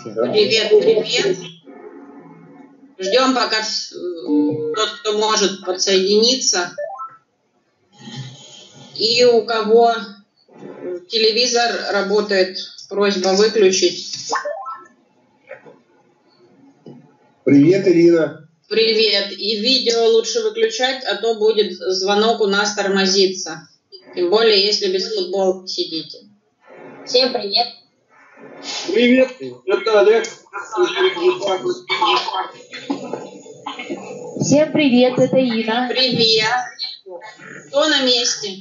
Привет, привет. Ждем, пока тот, кто может, подсоединиться. И у кого телевизор работает, просьба выключить. Привет, Ирина. Привет. И видео лучше выключать, а то будет звонок у нас тормозиться. Тем более, если без футболки сидите. Всем привет. Привет, это Олег. Всем привет, это Ира. Привет. Кто на месте?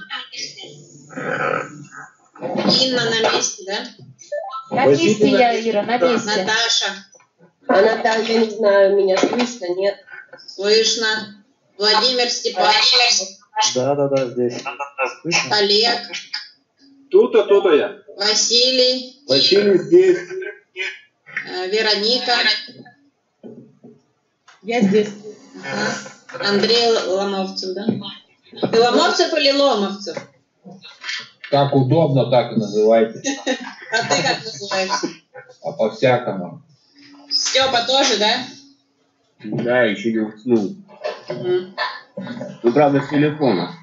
Инна на месте, да? На месте я, Ира, на месте. Наташа. Она там, я не знаю, меня слышно, нет? Слышно. Владимир Степанович. Да, здесь. Слышно? Олег. Тут-то я. Василий. Василий здесь. Вероника. Я здесь. Ага. Андрей Ломовцев, да? Ты Ломовцев или Ломовцев? Как удобно, так и называйте. А ты как называешься? А по-всякому. Степа тоже, да? Да, еще не уснул. Угу. Ну, правда, с телефона.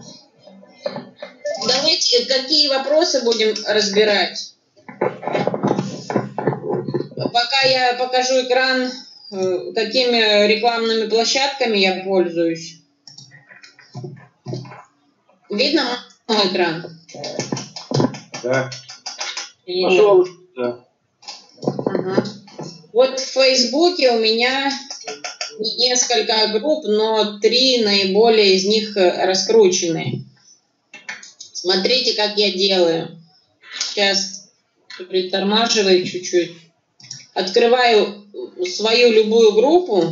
Давайте, какие вопросы будем разбирать? Пока я покажу экран, какими рекламными площадками я пользуюсь. Видно мой экран? Да. Видно. Да. Ага. Вот в Фейсбуке у меня несколько групп, но 3 наиболее из них раскрученные. Смотрите, как я делаю. Сейчас притормаживаю чуть-чуть. Открываю свою любую группу.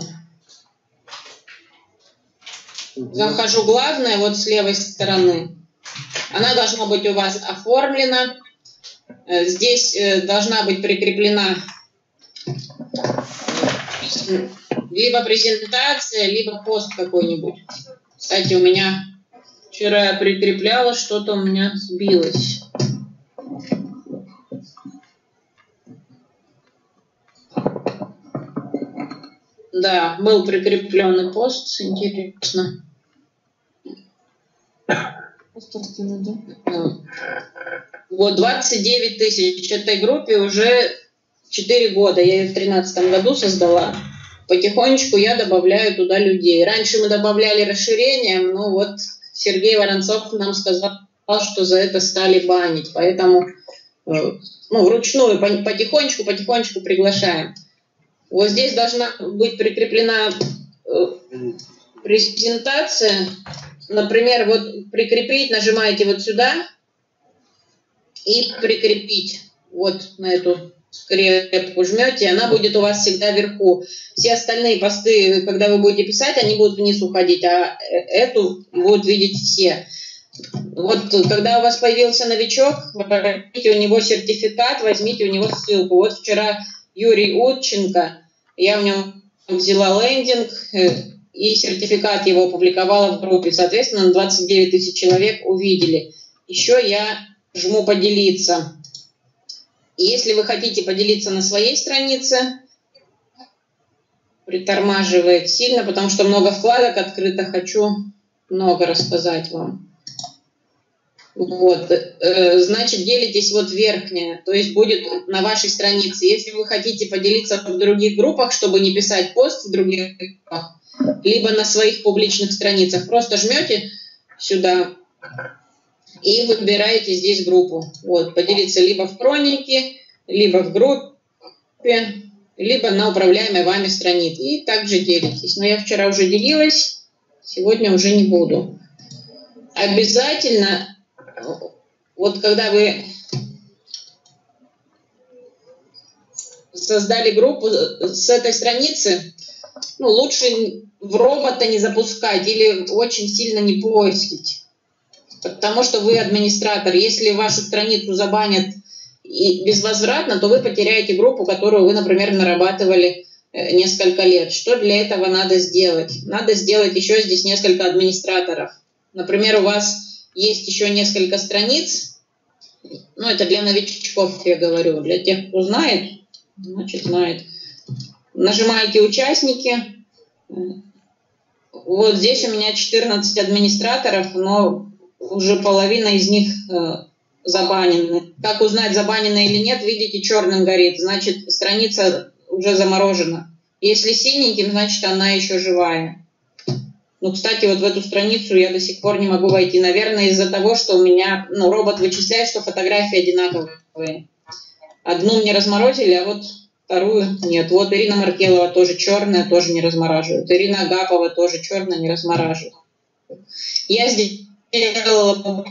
Захожу в главное, вот с левой стороны. Она должна быть у вас оформлена. Здесь должна быть прикреплена либо презентация, либо пост какой-нибудь. Кстати, у меня вчера я прикрепляла, что-то у меня сбилось. Да, был прикрепленный пост, интересно. Вот 29 тысяч этой группе уже 4 года. Я ее в 2013 году создала. Потихонечку я добавляю туда людей. Раньше мы добавляли расширением, но вот Сергей Воронцов нам сказал, что за это стали банить. Поэтому вручную потихонечку приглашаем. Вот здесь должна быть прикреплена презентация. Например, вот прикрепить, нажимаете вот сюда и прикрепить вот на эту скрепку жмете, она будет у вас всегда вверху. Все остальные посты, когда вы будете писать, они будут вниз уходить, а эту будут видеть все. Вот когда у вас появился новичок, возьмите у него сертификат, возьмите у него ссылку. Вот вчера Юрий Утченко, я у него взяла лендинг и сертификат его опубликовала в группе. Соответственно, 29 тысяч человек увидели. Еще я жму «Поделиться». Если вы хотите поделиться на своей странице, притормаживает сильно, потому что много вкладок открыто, хочу много рассказать вам. Вот, значит, делитесь вот верхняя, то есть будет на вашей странице. Если вы хотите поделиться в других группах, чтобы не писать пост в других группах, либо на своих публичных страницах, просто жмете сюда и выбираете здесь группу. Вот, поделиться либо в хронике, либо в группе, либо на управляемой вами странице. И также делитесь. Но я вчера уже делилась, сегодня уже не буду. Обязательно, вот когда вы создали группу с этой страницы, лучше в робота не запускать или очень сильно не постить. Потому что вы администратор. Если вашу страницу забанят и безвозвратно, то вы потеряете группу, которую вы, например, нарабатывали несколько лет. Что для этого надо сделать? Надо сделать еще здесь несколько администраторов. Например, у вас есть еще несколько страниц. Это для новичков, я говорю. Для тех, кто знает, значит знает. Нажимаете «Участники». Вот здесь у меня 14 администраторов, но уже половина из них забанены. Как узнать, забанены или нет, видите, черным горит. Значит, страница уже заморожена. Если синеньким, значит, она еще живая. Ну, кстати, вот в эту страницу я до сих пор не могу войти. Наверное, из-за того, что у меня, робот вычисляет, что фотографии одинаковые. Одну мне разморозили, а вот вторую нет. Вот Ирина Маркелова тоже черная, тоже не размораживает. Ирина Агапова тоже черная, не размораживает. Я сделала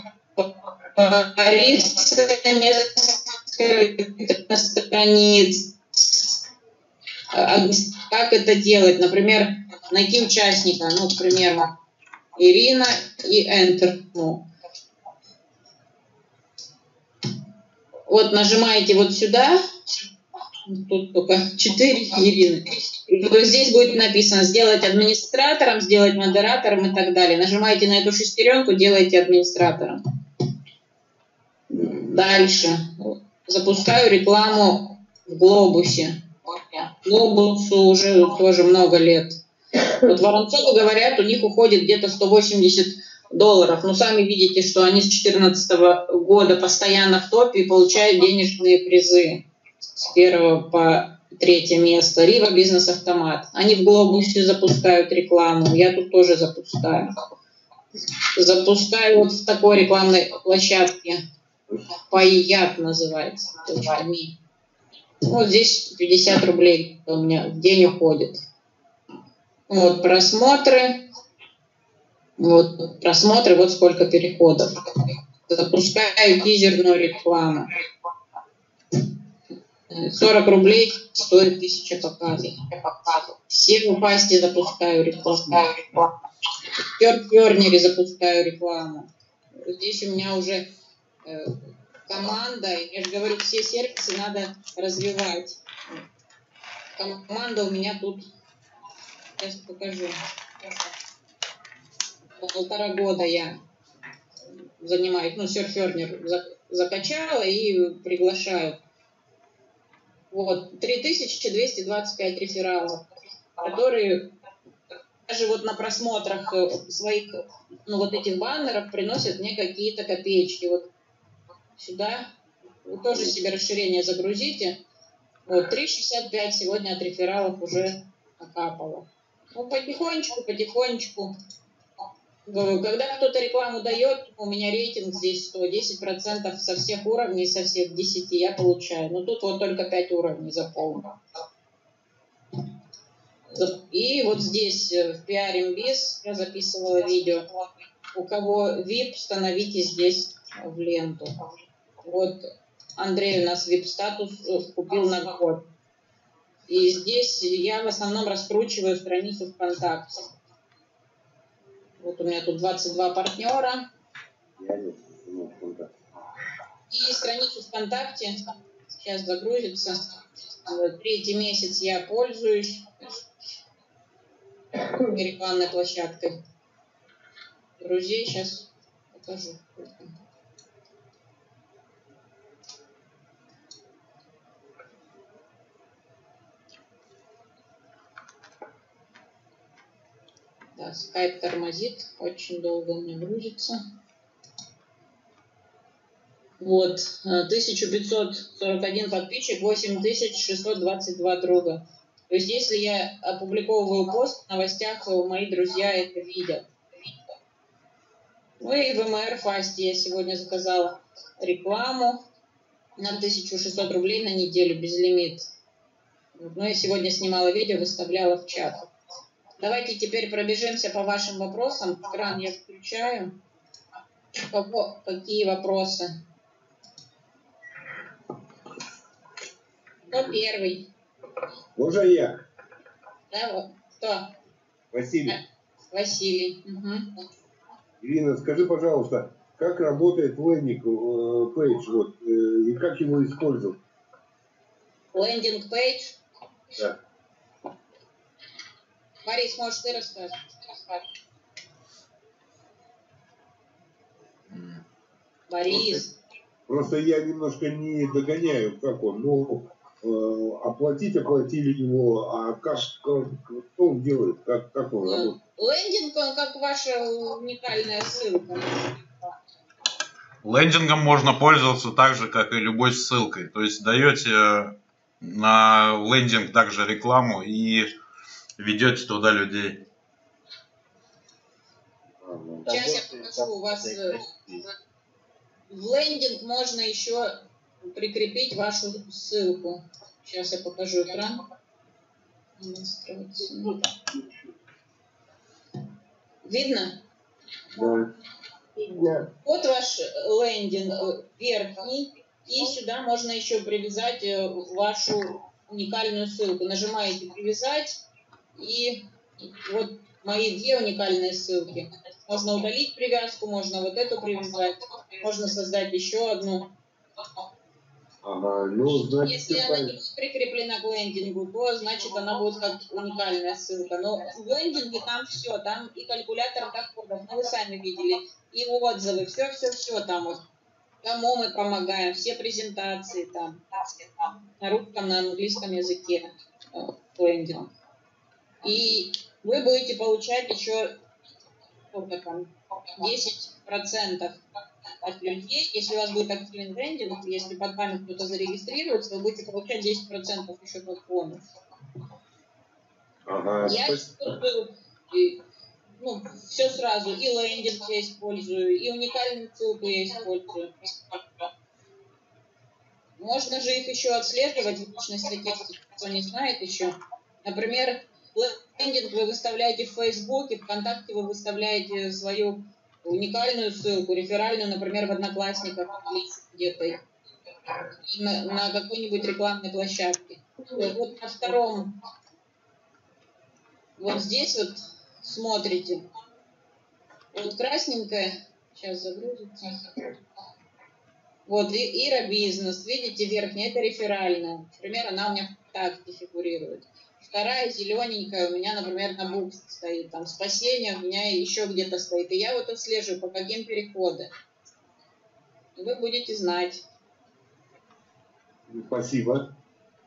страниц. Как это делать? Например, найти участника. Ну, к примеру, Ирина и Enter. Вот нажимаете вот сюда. Тут только 4 Ирины. И вот здесь будет написано «Сделать администратором», «Сделать модератором» и так далее. Нажимаете на эту шестеренку, делаете администратором. Дальше. Запускаю рекламу в Глобусе. Глобусу уже тоже много лет. Вот Воронцову говорят, у них уходит где-то $180. Но сами видите, что они с 2014 года постоянно в топе и получают денежные призы с 1 по 3 место. Рива Бизнес-автомат. Они в Глобусе запускают рекламу. Я тут тоже запускаю. Запускаю вот в такой рекламной площадке. Паят называется. Вот здесь 50 рублей у меня в день уходит. Вот просмотры. Вот просмотры, вот сколько переходов. Запускаю тизерную рекламу. 40 рублей стоит 1000 показов. Все в пасте запускаю рекламу. В Кернере запускаю рекламу. Здесь у меня уже команда. Я же говорю, все сервисы надо развивать. Команда у меня тут, сейчас покажу. 1,5 года я занимаюсь, серфернер закачала и приглашаю. Вот, 3225 рефералов, которые даже вот на просмотрах своих, вот этих баннеров приносят мне какие-то копеечки. Вот сюда вы тоже себе расширение загрузите. Вот, 3,65 сегодня от рефералов уже накапало. Ну, потихонечку. Когда кто-то рекламу дает, у меня рейтинг здесь 110% со всех уровней, со всех 10 я получаю. Но тут вот только 5 уровней заполнено. И вот здесь в PR-Biz я записывала видео. У кого VIP, становитесь здесь в ленту. Вот Андрей у нас VIP-статус купил на год. И здесь я в основном раскручиваю страницу ВКонтакте. Вот у меня тут 22 партнера. И страницу ВКонтакте сейчас загрузится. 3-й месяц я пользуюсь рекламной площадкой. Друзей сейчас покажу. Да, скайп тормозит, очень долго у меня грузится. Вот, 1541 подписчик, 8622 друга. То есть, если я опубликовываю пост в новостях, мои друзья это видят. Ну и в МР Фасте я сегодня заказала рекламу на 1600 рублей на неделю, безлимит. Ну, я сегодня снимала видео, выставляла в чат. Давайте теперь пробежимся по вашим вопросам. Экран я включаю. У кого какие вопросы? Кто первый? Можно я? Да, кто? Василий. Василий. Угу. Ирина, скажи, пожалуйста, как работает лендинг-пейдж, и как его использовать? Лендинг-пейдж? Да. Борис, может, ты расскажешь? Борис. Просто я немножко не догоняю, как он. оплатили его, а что он делает, как он работает? Лендинг, он как ваша уникальная ссылка. Лендингом можно пользоваться так же, как и любой ссылкой. То есть даете на лендинг также рекламу и ведете туда людей. Сейчас я покажу. У вас в лендинг можно еще прикрепить вашу ссылку. Сейчас я покажу экран. Видно? Да. Видно. Вот ваш лендинг верхний. И сюда можно еще привязать вашу уникальную ссылку. Нажимаете «Привязать». И вот мои две уникальные ссылки. Можно удалить привязку, можно вот эту привязать. Можно создать еще одну. Ага, ну, значит, Если она не будет прикреплена к лендингу, то значит она будет как уникальная ссылка. Но в лендинге там все, там и калькулятор доходов, ну вы сами видели, и отзывы, все там вот. Кому мы помогаем, все презентации там, на русском, на английском языке, лендинг. И вы будете получать еще сколько там, 10% от людей, если у вас будет активен лендинг, если под вами кто-то зарегистрируется, вы будете получать 10% еще как бонус. Ага, Я использую все сразу, и лендинг я использую, и уникальную ссылку я использую. Можно же их еще отслеживать в личной статистике, кто не знает еще. Например, лендинг вы выставляете в Фейсбуке, ВКонтакте вы выставляете свою уникальную ссылку, реферальную, например, в Одноклассниках или где-то на какой-нибудь рекламной площадке. Вот на втором, вот здесь вот смотрите, вот красненькая, сейчас загрузится. Вот, Ира Бизнес, видите, верхняя, это реферальная. Например, она у меня в ВКонтакте фигурирует. Вторая зелененькая у меня, например, на Букс стоит. Там спасение у меня еще где-то стоит. И я вот отслеживаю, по каким переходам. И вы будете знать. спасибо.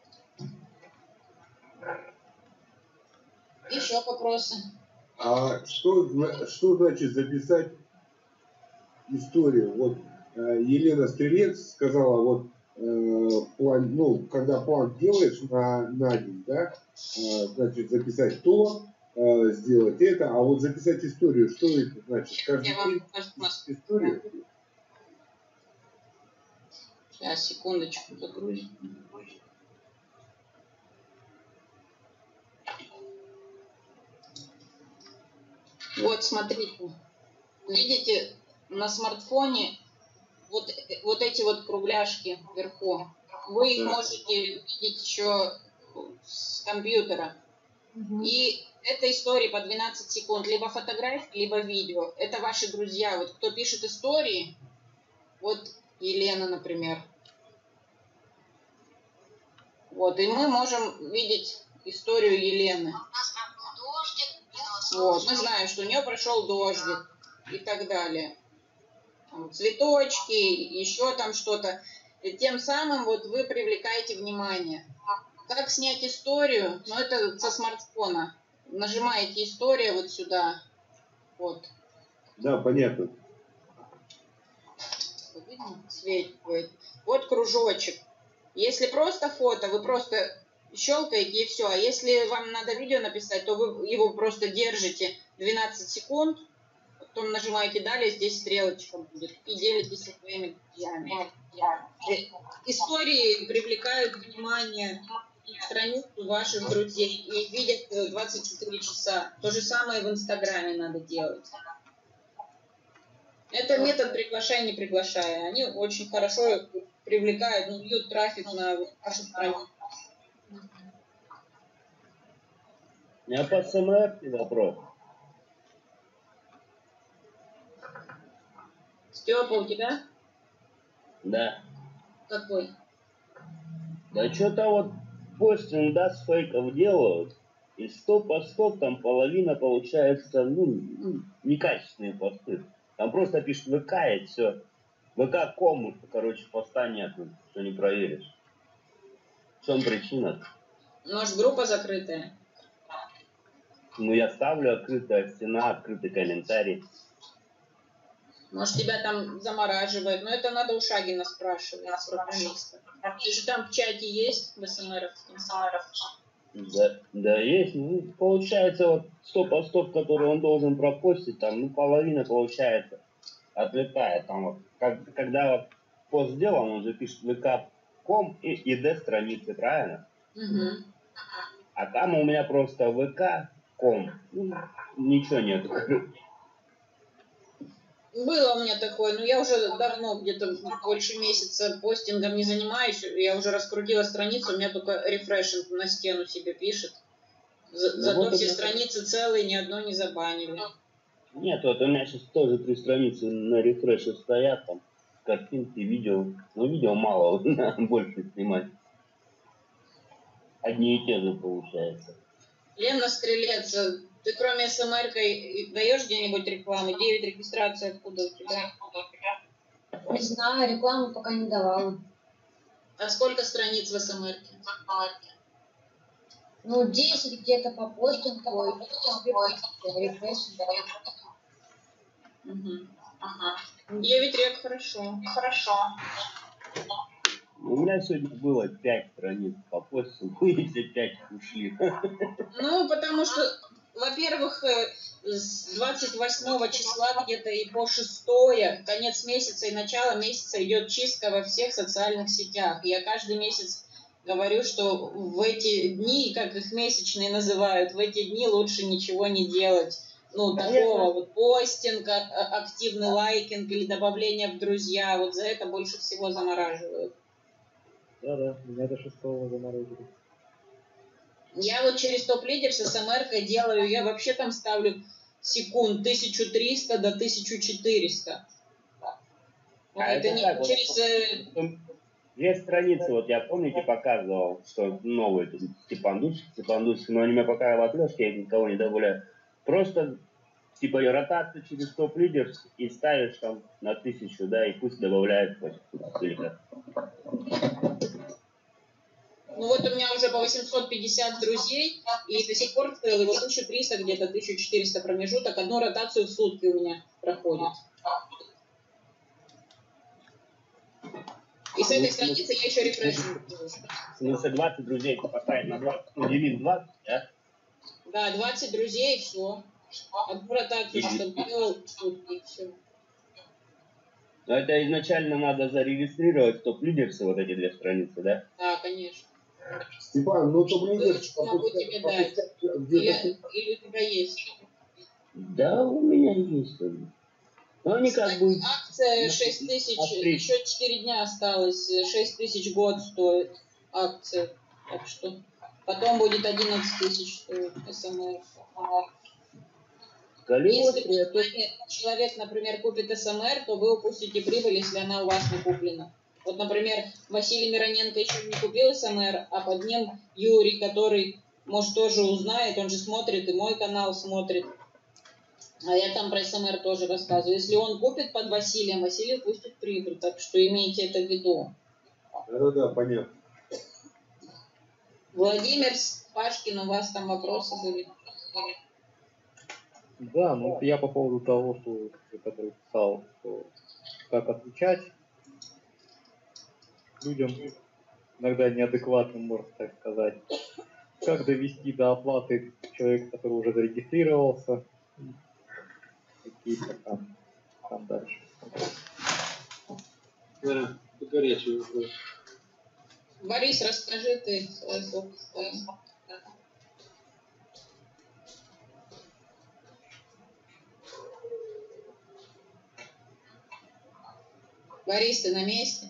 Еще вопросы? А что значит записать историю? Вот Елена Стрелец сказала, вот план, ну, когда план делаешь на день, да, значит записать то, сделать это, а вот записать историю, что это значит? Каждый день историю? Сейчас, секундочку, загрузим. Вот, смотрите. Видите, на смартфоне вот эти вот кругляшки вверху. Вы их можете видеть еще с компьютера. И это истории по 12 секунд. Либо фотографии, либо видео. Это ваши друзья. Вот кто пишет истории, вот Елена, например. Вот, и мы можем видеть историю Елены. Вот, мы знаем, что у нее прошел дождик и так далее. Там цветочки, еще там что-то. И тем самым вот вы привлекаете внимание. Как снять историю? Ну, это со смартфона. Нажимаете «История» вот сюда. Вот. Да, понятно. Видно? Светит. Вот кружочек. Если просто фото, вы просто щелкаете и все. А если вам надо видео написать, то вы его просто держите 12 секунд, потом нажимаете «Далее», здесь стрелочка будет, и делитесь со своими друзьями. Истории привлекают внимание страницу ваших друзей и видят 24 часа. То же самое в Инстаграме надо делать. Это метод «приглашай, не приглашая». Они очень хорошо привлекают, бьют трафик на вашу страницу. У меня по СМР вопрос. Степа, у тебя? Да. Какой? Да что-то вот постинг, да, с фейков делают. И 100 постов, там половина получается, некачественные посты. Там просто пишут ВК и все. ВК.ком, короче, поста нет, что не проверишь. чем причина? Может, группа закрытая? Ну, я ставлю открытая стена, открытый комментарий. Может, тебя там замораживает. Но это надо у Шагина спрашивать, программиста. Ты же там в чате есть, в СМРовском? Да, есть. Ну, получается, вот 100 постов, которые он должен пропостить, там, ну, половина, получается, отлетает. Там вот, когда вот пост сделан, он же пишет vk.com и id страницы, правильно? Угу. А там у меня просто vk.com. Ну, ничего нету. Было у меня такое, но я уже давно, где-то больше месяца постингом не занимаюсь. Я уже раскрутила страницу, у меня только рефрешинг на стену себе пишет. Зато вот все страницы целые, ни одной не забанили. Нет, вот у меня сейчас тоже 3 страницы на рефреше стоят, там картинки, видео. Но видео мало, надо больше снимать. Одни и те же получается. Лена Стрелец, ты кроме СМР даешь где-нибудь рекламу? 9 регистраций откуда у тебя? Не знаю, рекламу пока не давала. А сколько страниц в СМР? Ну, 10 где-то по постингу, рефреш. Угу. Ага. 9 рек, хорошо. У меня сегодня было 5 страниц по постингу, и все 5 ушли. Ну, потому что, во-первых, с 28 числа где-то и по 6, конец месяца и начало месяца идет чистка во всех социальных сетях. Я каждый месяц говорю, что в эти дни, как их месячные называют, в эти дни лучше ничего не делать. Ну, такого вот постинг, активный лайкинг или добавление в друзья, вот за это больше всего замораживают. Да, меня до 6-го заморозили. Я вот через топ-лидер с СМР-кой делаю, я вообще там ставлю секунд 1300 до 1400. Это не так, через... Вот, есть страницы, вот я, помните, показывал, что новые Степандушек, но они меня пока в отлежке, я никого не добавляю. Просто типа ротация через топ-лидер и ставишь там на 1000, да, и пусть добавляет хоть или как. Ну вот у меня уже по 850 друзей, и до сих пор целый, вот 1300 где-то, 1400 промежуток, одну ротацию в сутки у меня проходит. И с этой страницы я еще рефрешинг делаю. В смысле 20 друзей поставить на 20, ну, делить 20, да? Да, 20 друзей, и все. Одну ротацию, чтобы делал в сутки, и все. Но это изначально надо зарегистрировать в топ-лидерсы, вот эти 2 страницы, да? Да, конечно. Степан, ну топ-лидер... Могу тебе дать. Или у тебя есть? Да, у меня есть. Но они как бы... Акция 6 тысяч, еще 4 дня осталось, 6 тысяч год стоит акция. Так что потом будет 11 тысяч стоит СМР. Если человек, например, купит СМР, то вы упустите прибыль, если она у вас не куплена. Вот, например, Василий Мироненко еще не купил СМР, а под ним Юрий, который, может, тоже узнает, он же смотрит, и мой канал смотрит. А я там про СМР тоже рассказываю. Если он купит под Василием, Василий пустит прибыль. Так что имейте это в виду. Да, понятно. Владимир Пашкин, у вас там вопросы были? Да, ну я по поводу того, что который писал, что как отвечать людям, иногда неадекватным, можно так сказать. Как довести до оплаты человека, который уже зарегистрировался. Какие-то там дальше. Да, горячий вопрос. Борис, расскажи ты. Борис, ты на месте?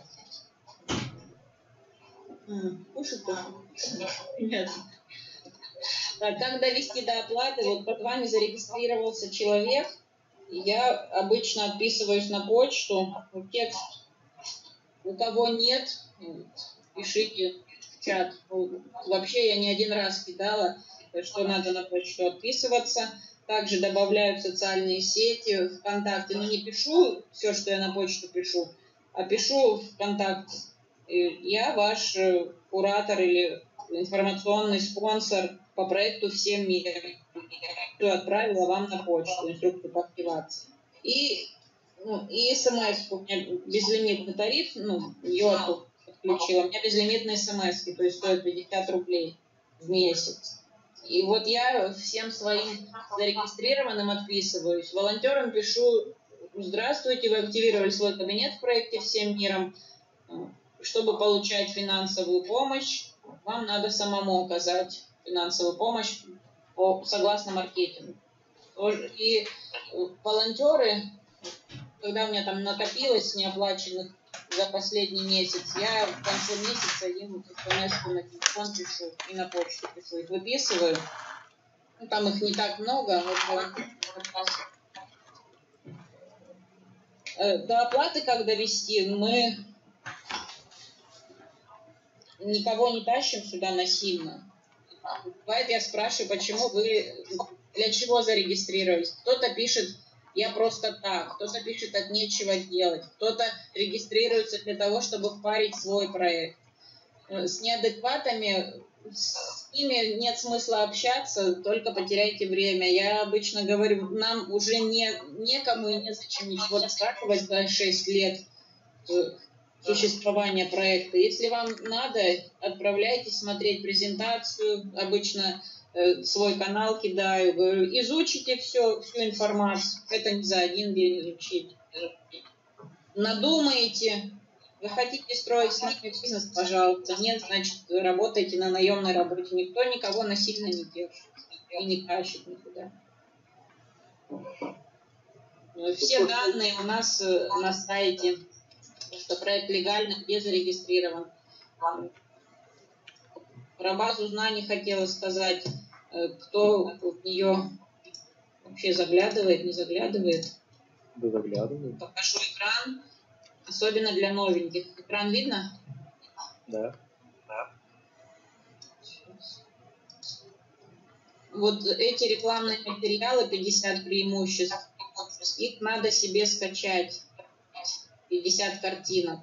Кушать тоже? Нет. Так, как довести до оплаты? Вот под вами зарегистрировался человек. Я обычно отписываюсь на почту. Текст. У кого нет, пишите в чат. Вообще я не один раз кидала, что надо на почту отписываться. Также добавляю в социальные сети, ВКонтакте. Но не пишу все, что я на почту пишу, а пишу ВКонтакте. Я ваш куратор или информационный спонсор по проекту «Всем миром». Я отправила вам на почту инструкцию по активации. И смс, у меня безлимитный тариф, йоту подключила, у меня безлимитные смс, то есть стоит 50 рублей в месяц. И вот я всем своим зарегистрированным отписываюсь. Волонтерам пишу: здравствуйте, вы активировали свой кабинет в проекте «Всем миром». Чтобы получать финансовую помощь, вам надо самому оказать финансовую помощь согласно маркетингу. И волонтеры, когда у меня там накопилось неоплаченных за последний месяц, я в конце месяца им смс-ку на телефон пишу и на почту пишу, их выписываю. Там их не так много. До оплаты как довести? Мы никого не тащим сюда насильно. Бывает, я спрашиваю, почему вы, для чего зарегистрировались. Кто-то пишет: я просто так, кто-то пишет: от нечего делать, кто-то регистрируется для того, чтобы впарить свой проект. С неадекватами, с ними нет смысла общаться, только потеряйте время. Я обычно говорю, нам уже некому и незачем ничего рассказывать за 6 лет существования проекта. Если вам надо, отправляйтесь смотреть презентацию, обычно свой канал кидаю, говорю, изучите всю информацию. Это не за один день изучить. Надумаете, вы хотите строить с нами бизнес, пожалуйста. Нет, значит, работайте на наемной работе. Никто никого насильно не держит и не тащит никуда. Все данные у нас на сайте, что проект легально, где зарегистрирован. Про базу знаний хотела сказать, кто в нее вообще заглядывает, не заглядывает. Да, заглядывает. Покажу экран, особенно для новеньких. Экран видно? Да. Вот эти рекламные материалы, 50 преимуществ, их надо себе скачать. 50 картинок.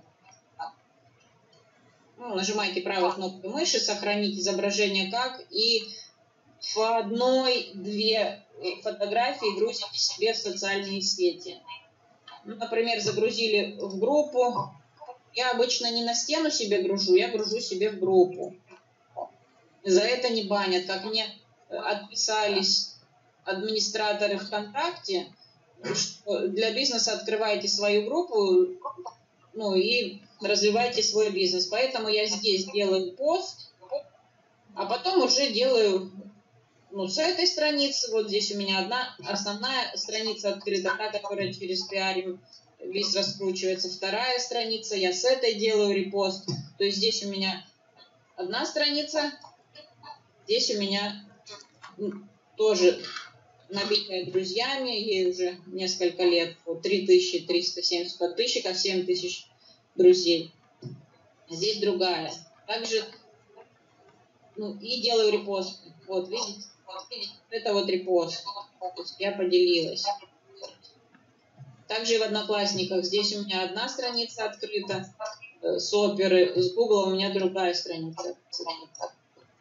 Нажимаете правой кнопкой мыши, сохранить изображение как, и по одной-две фотографии грузите себе в социальные сети. Например, загрузили в группу. Я обычно не на стену себе гружу, я гружу себе в группу. За это не банят. Как мне отписались администраторы ВКонтакте, что для бизнеса открывайте свою группу, и развивайте свой бизнес. Поэтому я здесь делаю пост, а потом уже делаю, с этой страницы, вот здесь у меня одна основная страница открыта, та, которая через пиарим весь раскручивается. Вторая страница, я с этой делаю репост. То есть здесь у меня одна страница, здесь у меня тоже набитая друзьями, ей уже несколько лет, 3370 подписчиков, 7000 друзей. Здесь другая. Также, и делаю репост. Вот, видите, это вот репост. То есть я поделилась. Также и в Одноклассниках. Здесь у меня одна страница открыта с оперы, с Гугла у меня другая страница открыта.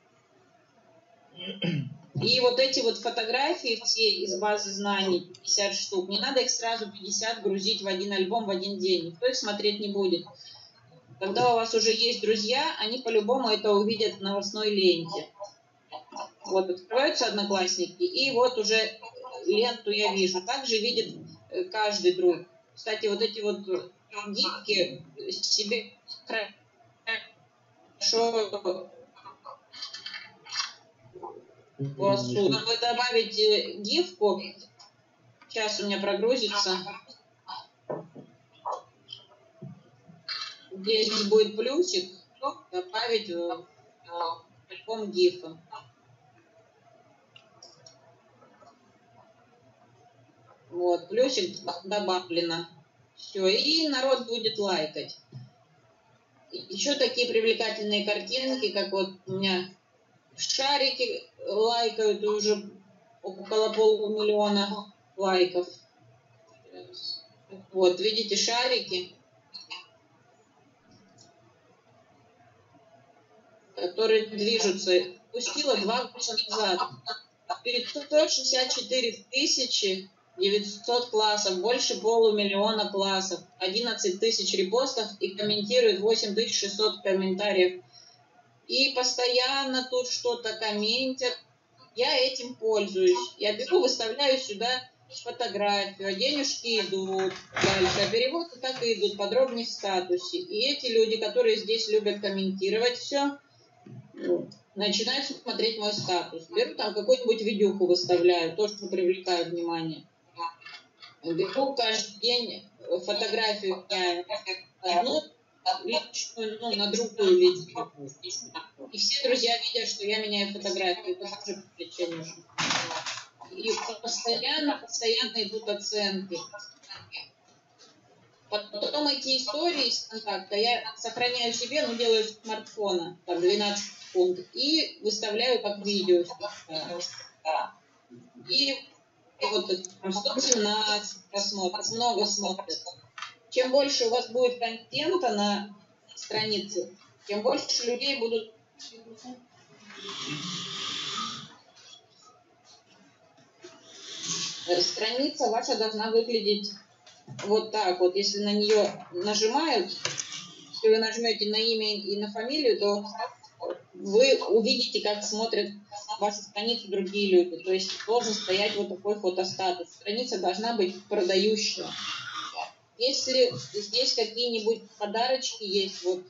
И вот эти вот фотографии все из базы знаний, 50 штук, не надо их сразу 50 грузить в один альбом в один день. Никто их смотреть не будет. Когда у вас уже есть друзья, они по-любому это увидят в новостной ленте. Вот открываются Одноклассники, и вот уже ленту я вижу. Также видит каждый друг. Кстати, вот эти вот гифки себе хорошо... Вы добавите гифку, сейчас у меня прогрузится, здесь будет плюсик, добавить в альбом гифа. Вот, плюсик добавлено. Все, и народ будет лайкать. Еще такие привлекательные картинки, как вот у меня... Шарики лайкают уже около 500 000 лайков. Вот, видите, шарики. которые движутся, пустила 2 года назад. 564 900 классов, больше 500 000 классов, 11 тысяч репостов и комментирует 8600 комментариев. И постоянно тут что-то комментят. Я этим пользуюсь. Я беру, выставляю сюда фотографию, а денежки идут дальше, а переводы так и идут, подробнее в статусе. И эти люди, которые здесь любят комментировать все, начинают смотреть мой статус. Беру там какую-нибудь видюху, выставляю, то, что привлекает внимание. Беру каждый день фотографию одну личную, на другую видео. И все друзья видят, что я меняю фотографию. Это тоже привлечение. И постоянно идут оценки. Потом эти истории из контакта я сохраняю себе, делаю с смартфона, там 12 секунд, и выставляю как видео. И вот там 117 просмотров, много смотрят. Чем больше у вас будет контента на странице, тем больше людей будут... Страница ваша должна выглядеть вот так вот. Если на нее нажимают, если вы нажмете на имя и на фамилию, то вы увидите, как смотрят вашу страницу другие люди. То есть должен стоять вот такой фотостатус. Страница должна быть продающая. Если здесь какие-нибудь подарочки есть, вот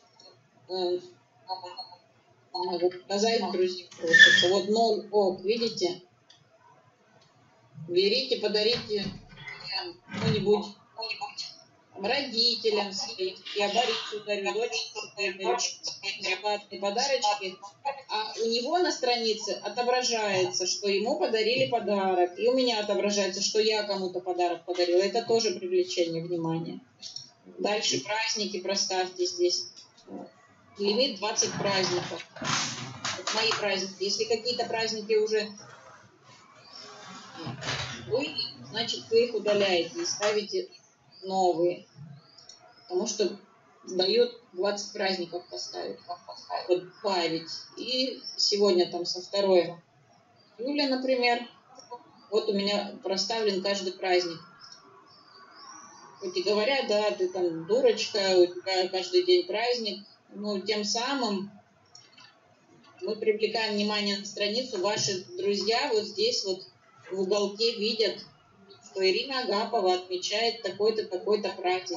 показать, друзья, вот 0 ок, видите? Берите, подарите кому-нибудь родителям своим. Я Борису дарю, дочке дарю бесплатные подарочки. А у него на странице отображается, что ему подарили подарок. И у меня отображается, что я кому-то подарок подарила. Это тоже привлечение внимания. Дальше праздники проставьте здесь. Лимит 20 праздников. Вот мои праздники. Если какие-то праздники уже были, значит вы их удаляете и ставите новые. Потому что дают 20 праздников поставить. Вот добавить. И сегодня там со 2 июля, например, вот у меня проставлен каждый праздник. Хоть и говорят, да, ты там дурочка, у тебя каждый день праздник, но тем самым мы привлекаем внимание на страницу. Ваши друзья вот здесь вот в уголке видят, что Ирина Агапова отмечает такой-то, такой-то праздник.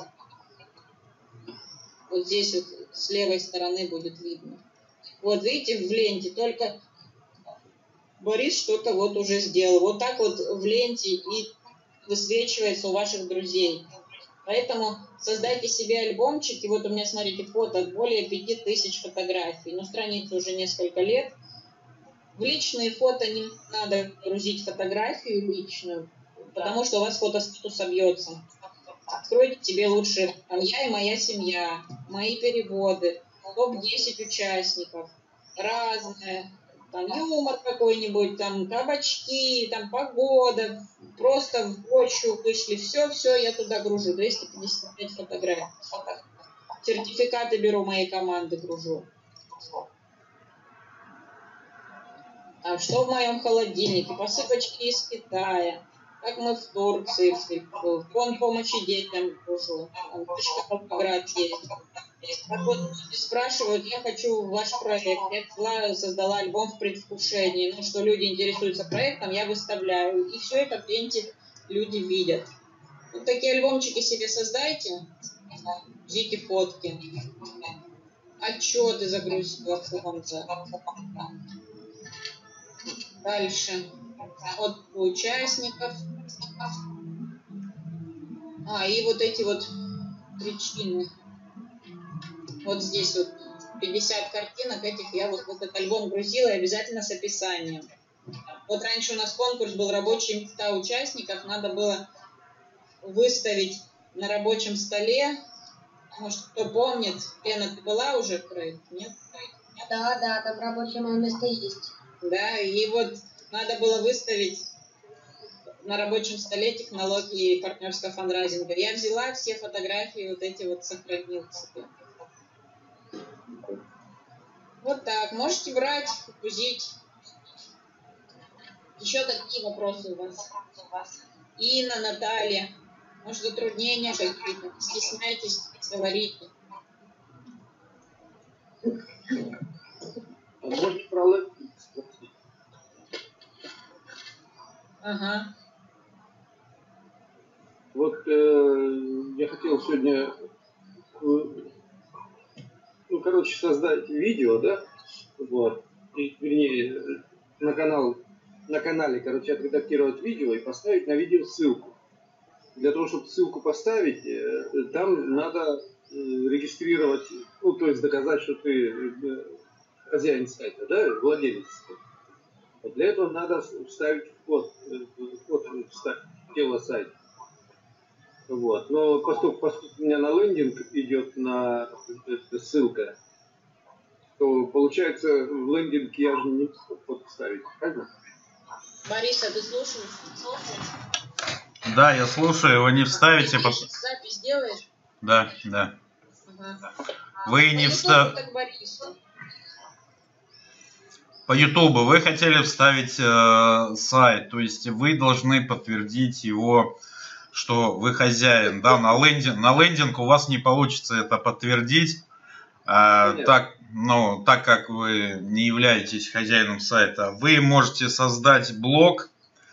Вот здесь вот с левой стороны будет видно. Вот видите, в ленте только Борис что-то вот уже сделал. Вот так вот в ленте и высвечивается у ваших друзей. Поэтому создайте себе альбомчики. Вот у меня, смотрите, фото, более 5000 фотографий. Но страница уже несколько лет. В личные фото не надо грузить фотографию личную, потому что у вас фотостатус собьется. Откройте себе лучше там, я и моя семья, мои переводы, топ-10 участников, разные, там юмор какой-нибудь, там кабачки, там погода, просто в почву вышли, все я туда гружу, 255 фотографий. Сертификаты беру моей команды, гружу. А что в моем холодильнике? Посыпочки из Китая. Как мы в Турции, фонд помощи детям гружу. Там Волгоград есть. Так вот, спрашивают, я хочу ваш проект. Я создала альбом в предвкушении. Ну, что люди интересуются проектом, я выставляю. И все это в ленте люди видят. Вот такие альбомчики себе создайте. Ждите фотки. Отчеты загрузите в фонда. Дальше. Вот у участников. И вот эти вот причины. Вот здесь вот 50 картинок этих я вот в этот альбом грузила и обязательно с описанием. Вот раньше у нас конкурс был рабочие места участников. Надо было выставить на рабочем столе. Может, кто помнит, Лена, ты была уже в проекте, нет? Да, там рабочее мое место есть. Да, и вот надо было выставить на рабочем столе технологии партнерского фандрайзинга. Я взяла все фотографии, вот эти вот сохранила себе. Вот так. Можете брать, грузить. Еще какие вопросы у вас? Инна, Наталья. Может, затруднения какие-то? Не стесняйтесь, говорите. А может про лендинг спросить? Ага. Вот я хотел сегодня, создать видео, да, вот, вернее, на канале, отредактировать видео и поставить на видео ссылку. Для того, чтобы ссылку поставить, там надо регистрировать, то есть доказать, что ты хозяин сайта, да, владелец сайта. Вот для этого надо вставить вход вставить тело сайта. Вот. Но поскольку у меня на лендинг идет на ссылка, то получается в лендинг я же не могу вставить, правильно? Борис, а ты слушаешь? Да, я слушаю, его не вставите. Запись делаешь? Да. Ага. Вы не вставите. По Ютубу вы хотели вставить сайт, то есть вы должны подтвердить его, что вы хозяин. Да, на лендинг у вас не получится это подтвердить, так как вы не являетесь хозяином сайта. Вы можете создать блог.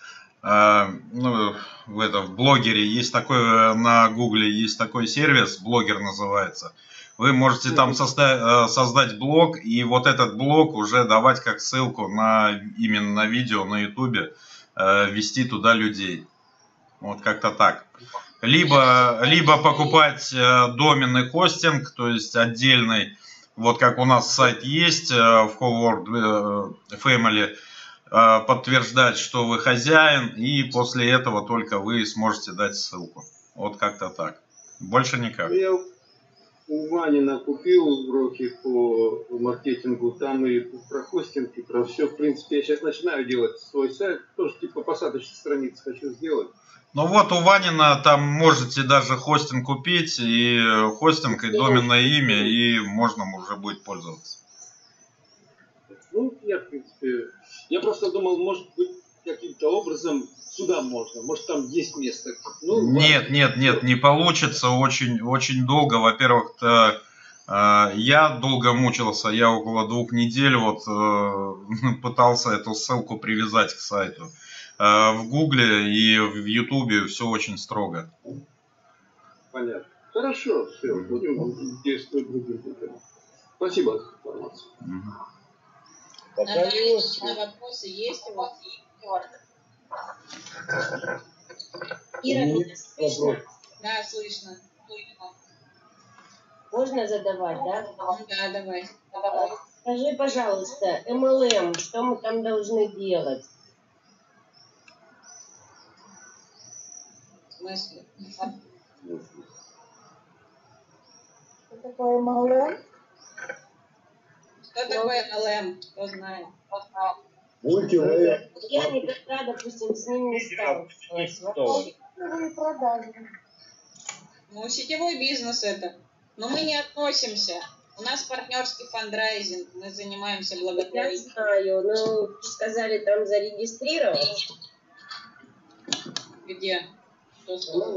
В блогере есть такой, на гугле есть такой сервис, блогер называется. Вы можете там создать блог, и вот этот блог уже давать как ссылку именно на видео на ютубе, вести туда людей. Вот как-то так. Либо покупать доменный хостинг, то есть отдельный, вот как у нас сайт есть в Whole World Family, подтверждать, что вы хозяин, и после этого только вы сможете дать ссылку. Вот как-то так. Больше никак. Я у Ванина купил уроки по маркетингу, там и про хостинг, и про все. В принципе, я сейчас начинаю делать свой сайт, тоже типа посадочной страницы хочу сделать. Ну вот у Ванина там можете даже хостинг купить, и хостинг, и доменное имя, и можно уже будет пользоваться. Ну, я, в принципе, я просто думал, может быть, каким-то образом сюда можно, может, там есть место. Нет, не получится, очень долго. Во-первых, я долго мучился, я около 2 недель пытался эту ссылку привязать к сайту. В Гугле и в Ютубе все очень строго. Понятно. Хорошо, все, будем действовать другим путем. Спасибо за информацию. Наталья, вопросы есть у вас? Ира, меня слышно? Да, слышно. Можно задавать, да? Да, давай. Скажи, пожалуйста, MLM, что мы там должны делать? В смысле? Что такое MLM? Что такое MLM? Кто знает? Я никогда, допустим, с ним не сталкивалась. Продажи. Ну, сетевой бизнес это. Но мы не относимся. У нас партнерский фандрайзинг. Мы занимаемся Я благотворительностью. знаю, но сказали там зарегистрировать. Где? Что сказал?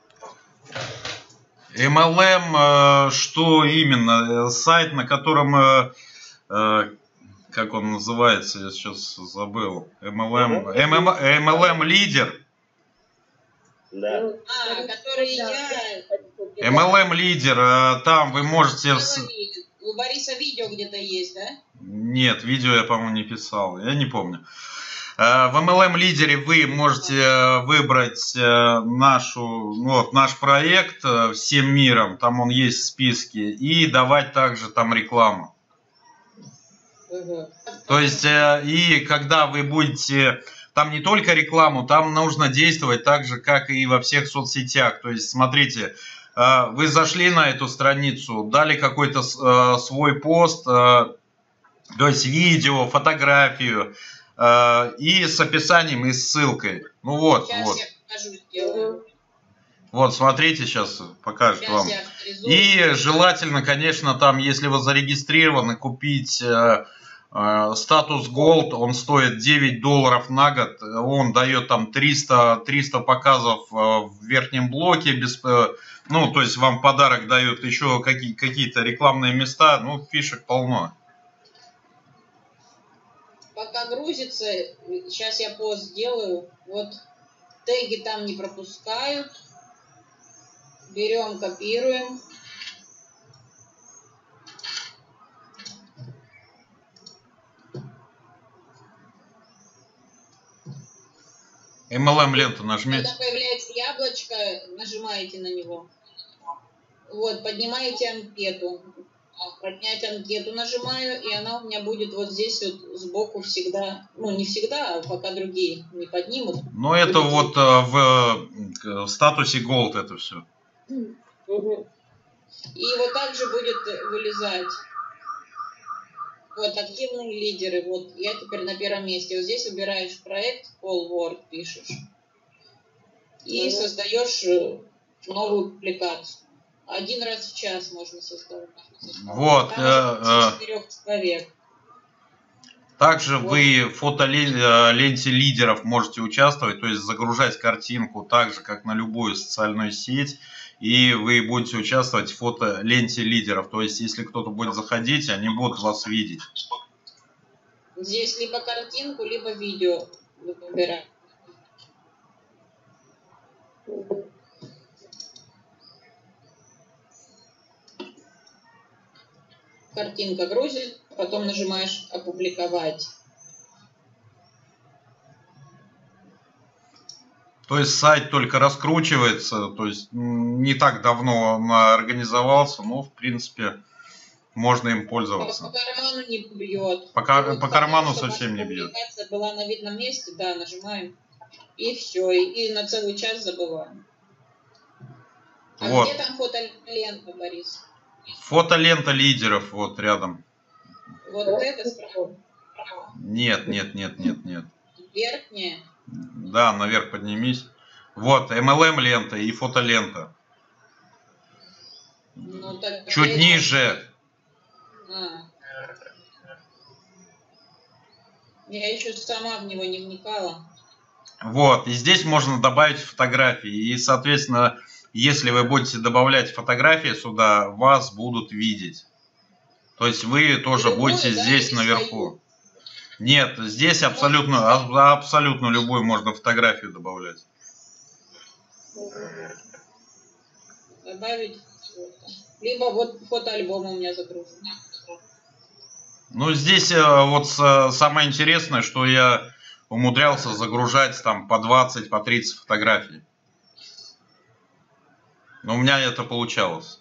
MLM, что именно? Сайт, на котором, как он называется, я сейчас забыл. MLM лидер. Да. Который я... MLM лидер, там вы можете... У Бориса видео где-то есть, да? Нет, видео я, по-моему, не писал, я не помню. В MLM лидере вы можете выбрать наш проект всем миром, там он есть в списке, и давать также там рекламу. То есть, и когда вы будете... Там не только рекламу, там нужно действовать так же, как и во всех соцсетях. То есть, смотрите, вы зашли на эту страницу, дали какой-то свой пост, то есть видео, фотографию, и с описанием и ссылкой. Ну вот, Сейчас вот. я покажу, сделаю. Вот, смотрите, сейчас покажет Сейчас вам. я авторизую. И желательно, конечно, там, если вы зарегистрированы, купить статус Gold, он стоит $9 на год, он дает там 300 показов в верхнем блоке, ну, то есть вам подарок дают еще какие-то рекламные места, ну, фишек полно. Пока грузится, сейчас я пост сделаю. Вот теги там не пропускают. Берем, копируем. MLM ленту нажмите. Когда появляется яблочко, нажимаете на него. Вот, поднимаете анкету. Поднять анкету нажимаю, и она у меня будет вот здесь вот сбоку всегда. Ну, не всегда, а пока другие не поднимут. Ну, это вот в статусе Gold это все. И вот так же будет вылезать. Вот, активные лидеры. Вот, я теперь на первом месте. Вот здесь выбираешь проект, Call Word пишешь. И создаешь новую публикацию. 1 раз в час можно создавать. Вот. 4 человек. Также Вот. вы в фотоленте лидеров можете участвовать, то есть загружать картинку так же, как на любую социальную сеть, и вы будете участвовать в фотоленте лидеров. То есть, если кто-то будет заходить, они будут вас видеть. Здесь либо картинку, либо видео выбираем. Картинка грузит, потом нажимаешь «Опубликовать». То есть сайт только раскручивается, то есть не так давно он организовался, но в принципе можно им пользоваться. По карману не бьет. По карману чтобы совсем не наша бьет. публикация была на видном месте, да, нажимаем. И все, и на целый час забываем. А Вот. где там фотолента, Борис? Фотолента лидеров вот рядом. Вот это справа? Нет. Верхняя? Да, наверх поднимись. Вот, MLM лента и фотолента. Ну, так Чуть это- ниже. Я еще сама в него не вникала. Вот, и здесь можно добавить фотографии. И, соответственно, если вы будете добавлять фотографии сюда, вас будут видеть. То есть вы тоже Любую, будете да, здесь или наверху. свою? Нет, здесь абсолютно любую можно фотографию добавлять. Добавить фото. Либо вот фотоальбом у меня загружен. Ну, здесь вот самое интересное, что я умудрялся загружать там по 20, по 30 фотографий. Но у меня это получалось.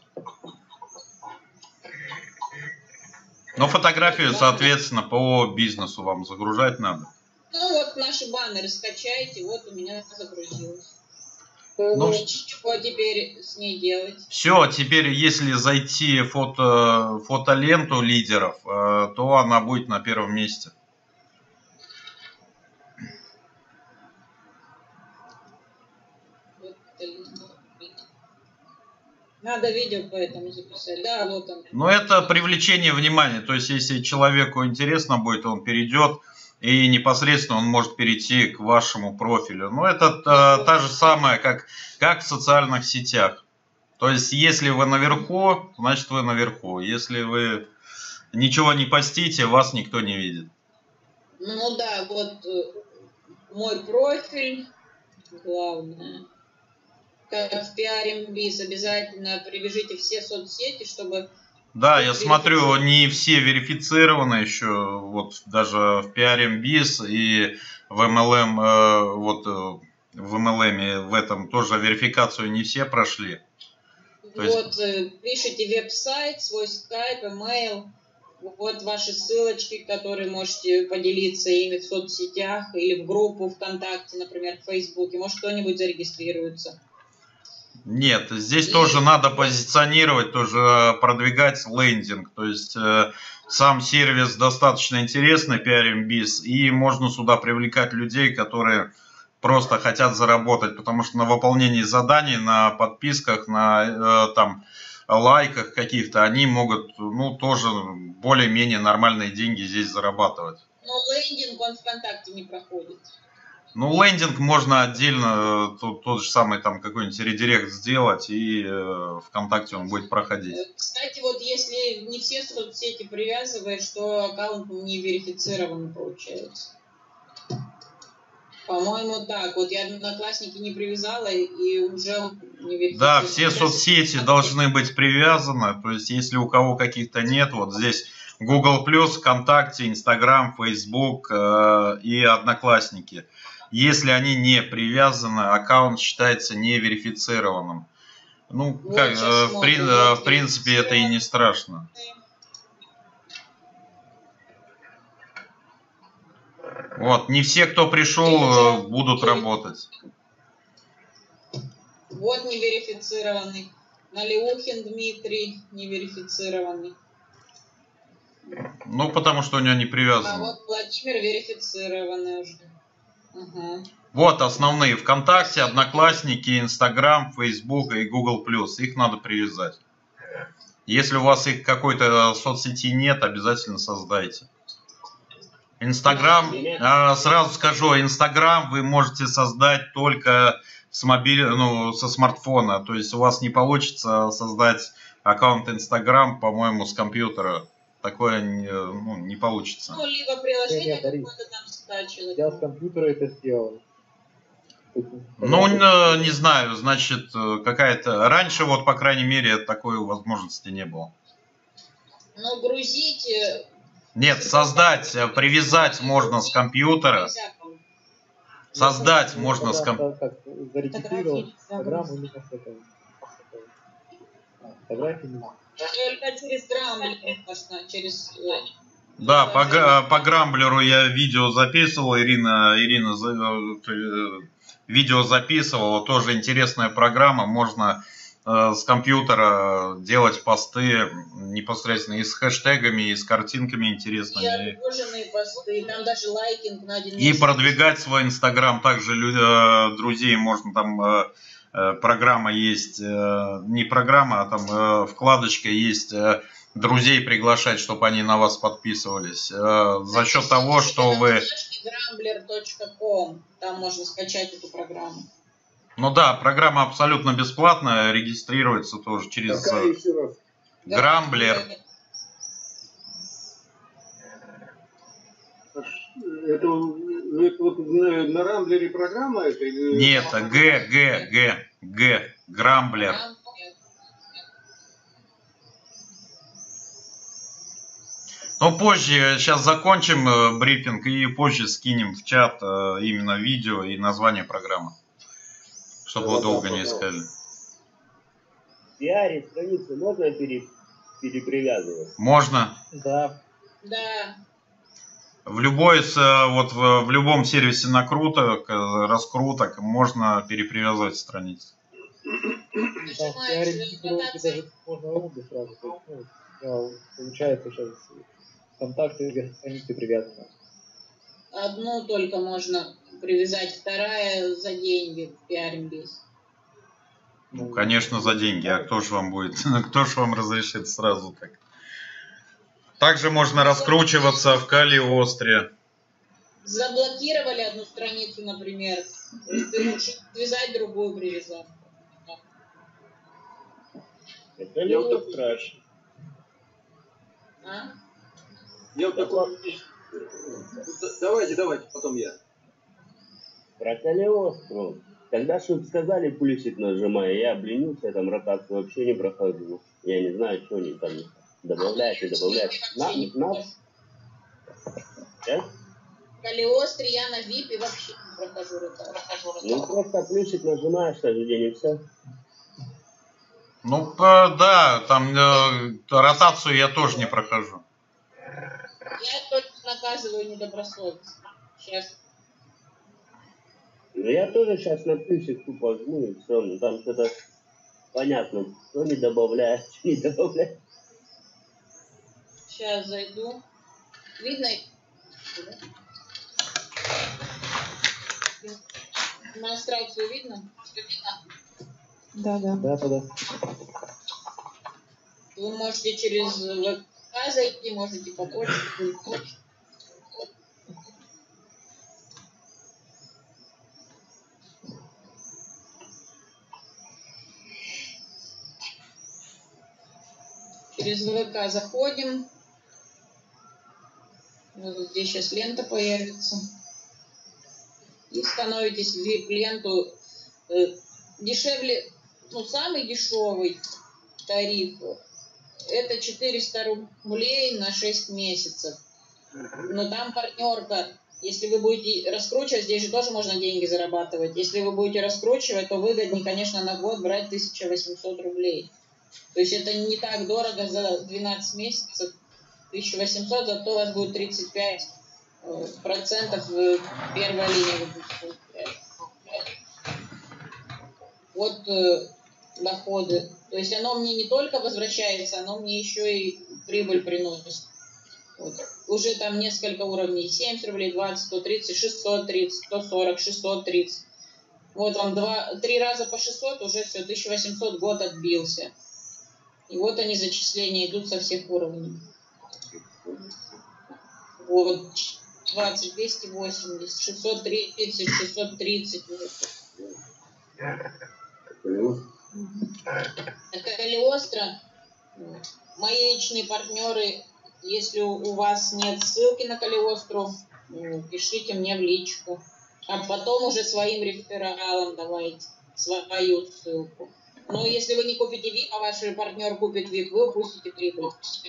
Но фотографию, соответственно, по бизнесу вам загружать надо. Ну вот наши баннеры скачайте, вот у меня загрузилось. Ну, Что теперь с ней делать? все, теперь если зайти в фотоленту лидеров, то она будет на первом месте. Надо видео поэтому записать. Да, вот он. Но это привлечение внимания. То есть, если человеку интересно будет, он перейдет, и непосредственно он может перейти к вашему профилю. Но это та же самая, как в социальных сетях. То есть, если вы наверху, значит вы наверху. Если вы ничего не постите, вас никто не видит. Ну да, вот мой профиль. Главное. Как в PRMBiz, обязательно привяжите все соцсети, чтобы... Да, я смотрю, не все верифицированы еще, вот даже в PRMBiz и в MLM, вот в MLM в этом тоже верификацию не все прошли. Вот, пишите веб-сайт, свой скайп, email, вот ваши ссылочки, которые можете поделиться ими в соцсетях или в группу ВКонтакте, например, в Фейсбуке, может кто-нибудь зарегистрируется. Нет, здесь тоже надо позиционировать, тоже продвигать лендинг. То есть сам сервис достаточно интересный, PRMBiz, и можно сюда привлекать людей, которые просто хотят заработать, потому что на выполнении заданий, на подписках, на там лайках каких-то, они могут, ну, тоже более-менее нормальные деньги здесь зарабатывать. Но лендинг, он ВКонтакте не проходит. Ну, лендинг можно отдельно, тот же самый там какой-нибудь редирект сделать, и ВКонтакте он будет проходить. Кстати, вот если не все соцсети привязываешь, то аккаунт не верифицированный получается. По-моему, так. Вот я Одноклассники не привязала, и уже он не верифицирован. Да, все соцсети должны быть привязаны. То есть, если у кого каких-то нет, вот здесь Google+, ВКонтакте, Instagram, Facebook и Одноклассники. Если они не привязаны, аккаунт считается неверифицированным. Ну, Вот как, сейчас в принципе, это и не страшно. Вот, не все, кто пришел, будут работать. Вот неверифицированный. Налиухин Дмитрий неверифицированный. Ну, потому что у него не А привязано. вот Владимир верифицированный уже. Угу. Вот основные: ВКонтакте, Одноклассники, Инстаграм, Фейсбук и Google+. Их надо привязать. Если у вас их какой-то соцсети нет, обязательно создайте. Инстаграм, сразу скажу, Инстаграм вы можете создать только с со смартфона. То есть у вас не получится создать аккаунт Инстаграм, по-моему, с компьютера. Такое не получится. Ну, либо приложение Нет, какое-то там скачивать. Я с компьютера это сделал. Ну, не знаю, значит, какая-то... Раньше, вот, по крайней мере, такой возможности не было. Но грузить... Нет, создать, привязать можно с компьютера. Создать можно с компьютера. Зарегистрировать Инстаграм именно с этого. Фотографии не надо. Только через Грамблер можно, через... Да, по Грамблеру я видео записывал, Ирина видео записывала, тоже интересная программа, можно с компьютера делать посты непосредственно и с хэштегами, и с картинками интересными. И отложенные посты, там даже лайкинг на один И продвигать свой Инстаграм, также друзей можно там... Программа есть, не программа, а там вкладочка есть, друзей приглашать, чтобы они на вас подписывались. За счет того, что вы... Grambler.com, там можно скачать эту программу. Ну да, программа абсолютно бесплатная, регистрируется тоже через Grambler. Это вот на Рамблере программа это? Нет, Grambler. Но позже, сейчас закончим брифинг и позже скинем в чат именно видео и название программы, чтобы вы долго не искали. В пиаре страницы можно перепривязывать? Можно. Да. Да. В любом сервисе накруток, раскруток можно перепривязывать страницы. Там в пиаре даже можно обе сразу. Получается сейчас ВКонтакте страницы привязаны. Одну только можно привязать, вторая за деньги в PRMBase. Ну, конечно, за деньги. А кто же вам будет? Кто же вам разрешит сразу так? Также можно раскручиваться в Калиостре. Заблокировали одну страницу, например, ты можешь связать, другую привязать. Это не вот страшно. А? Я вот такой... Давайте, потом я. Про Калиостру. Когда что сказали плюсик нажимая, я обленился, там ротацию вообще не прохожу. Я не знаю, что они там добавляют и добавляют. В Калиостре я на VIP вообще не прохожу ротацию. Ну просто плюсик нажимаешь каждый день и все. Ну да, там ротацию я тоже не прохожу. Я только наказываю недобросовестно. Сейчас. Ну я тоже сейчас на плюсик тупо жму и все. Ну там что-то понятно, что не добавляет, что не добавляет. Сейчас зайду. Видно? демонстрацию видно? Да. Да. Вы можете через ВК зайти, можете по почте. Через ВК заходим. Вот здесь сейчас лента появится. И становитесь в VIP-ленту. Дешевле, самый дешевый тариф это 400 рублей на 6 месяцев. Но там партнерка. Если вы будете раскручивать, здесь же тоже можно деньги зарабатывать. Если вы будете раскручивать, то выгоднее, конечно, на год брать 1800 рублей. То есть это не так дорого за 12 месяцев. 1800, зато у вас будет 35% первая линия. Вот доходы. То есть оно мне не только возвращается, оно мне еще и прибыль приносит. Вот. Уже там несколько уровней. 70 рублей, 20, 130, 630, 140, 630. Вот вам 3 раза по 600, уже все, 1800 год отбился. И вот они, зачисления идут со всех уровней. Вот. 20, 280, 630, 630. Калиостро. Мои личные партнеры, если у вас нет ссылки на Калиостру, пишите мне в личку. А потом уже своим рефералам давайте свою ссылку. Но если вы не купите VIP, а ваш партнер купит VIP, вы упустите прибыль.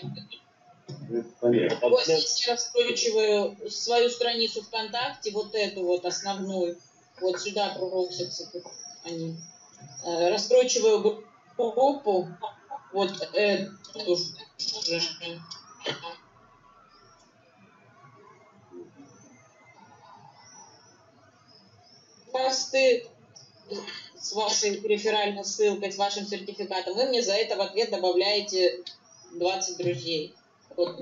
Вот здесь я раскручиваю свою страницу ВКонтакте, вот эту вот основную. Вот сюда просятся они. Раскручиваю группу, вот эту же. Посты с вашей реферальной ссылкой, с вашим сертификатом, вы мне за это в ответ добавляете 20 друзей. Вот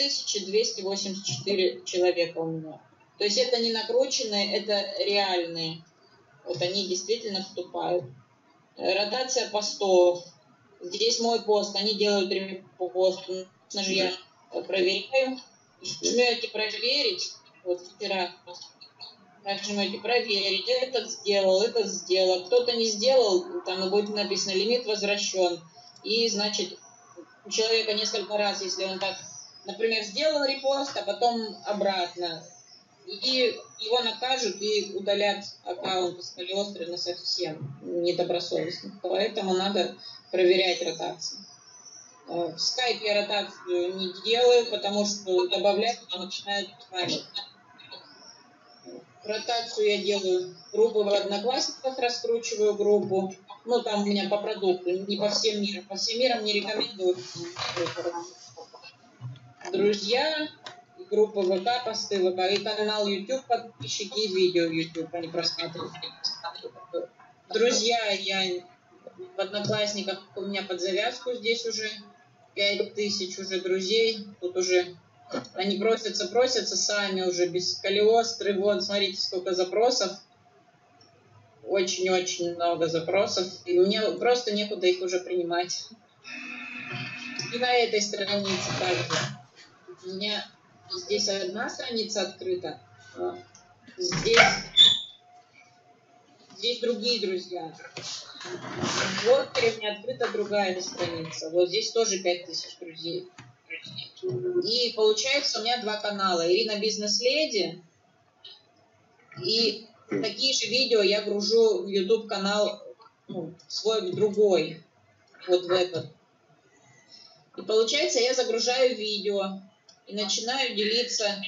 3284 человека у меня. То есть это не накрученные, это реальные. Вот они действительно вступают. Ротация постов. Здесь мой пост, они делают репост. Конечно же, я проверяю. Жмете проверить. Вот вчера. Нажимаете проверить. Этот сделал. Кто-то не сделал, там будет написано лимит возвращен. И значит, у человека несколько раз, если он так, например, сделал репост, а потом обратно, и его накажут и удалят аккаунт из Калиостры на совсем недобросовестно. Поэтому надо проверять ротацию. В скайпе я ротацию не делаю, потому что добавлять начинают память. Ротацию я делаю группы в Одноклассниках, раскручиваю группу. Там у меня по продукту, не по всем мирам. По всем мирам не рекомендую. Друзья, группа ВК, посты ВК, и канал YouTube, подписчики, и видео YouTube, они просматривают. Друзья, я в Одноклассниках, у меня под завязку здесь уже 5000 уже друзей. Тут уже они просятся сами уже без Калиостры. Вот, смотрите, сколько запросов. Очень-очень много запросов. И мне просто некуда их уже принимать. И на этой странице также. У меня здесь одна страница открыта. Здесь другие друзья. Вот у меня открыта другая страница. Вот здесь тоже 5000 друзей. И получается у меня 2 канала. Ирина Бизнес-леди. И такие же видео я гружу в YouTube канал свой другой. Вот в этот. И получается я загружаю видео и начинаю делиться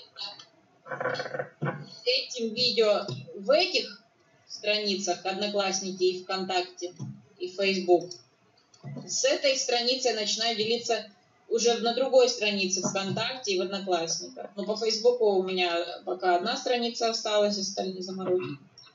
этим видео в этих страницах Одноклассники и ВКонтакте и Facebook. С этой страницы я начинаю делиться уже на другой странице ВКонтакте и в Одноклассниках. Но по Фейсбуку у меня пока одна страница осталась, остальные заморозили.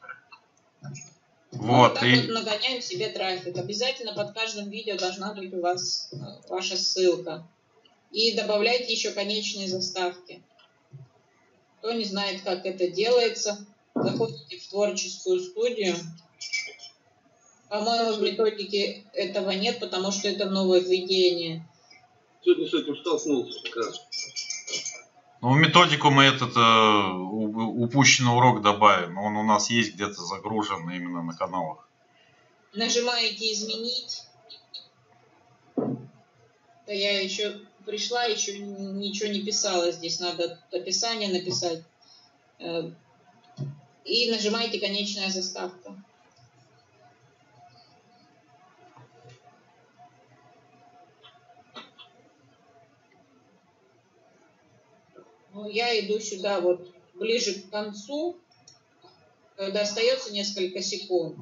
Вот так вот нагоняем себе трафик. Обязательно под каждым видео должна быть у вас ваша ссылка. И добавляйте еще конечные заставки. Кто не знает, как это делается, заходите в творческую студию. По-моему, в методике этого нет, потому что это нововведение. Сегодня с этим столкнулся как раз. Ну, в методику мы этот упущенный урок добавим. Он у нас есть где-то загружен именно на каналах. Нажимаете «Изменить». Да я еще пришла, еще ничего не писала. Здесь надо описание написать. И нажимаете «Конечная заставка». Ну, я иду сюда вот ближе к концу, когда остается несколько секунд.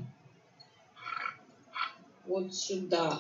Вот сюда.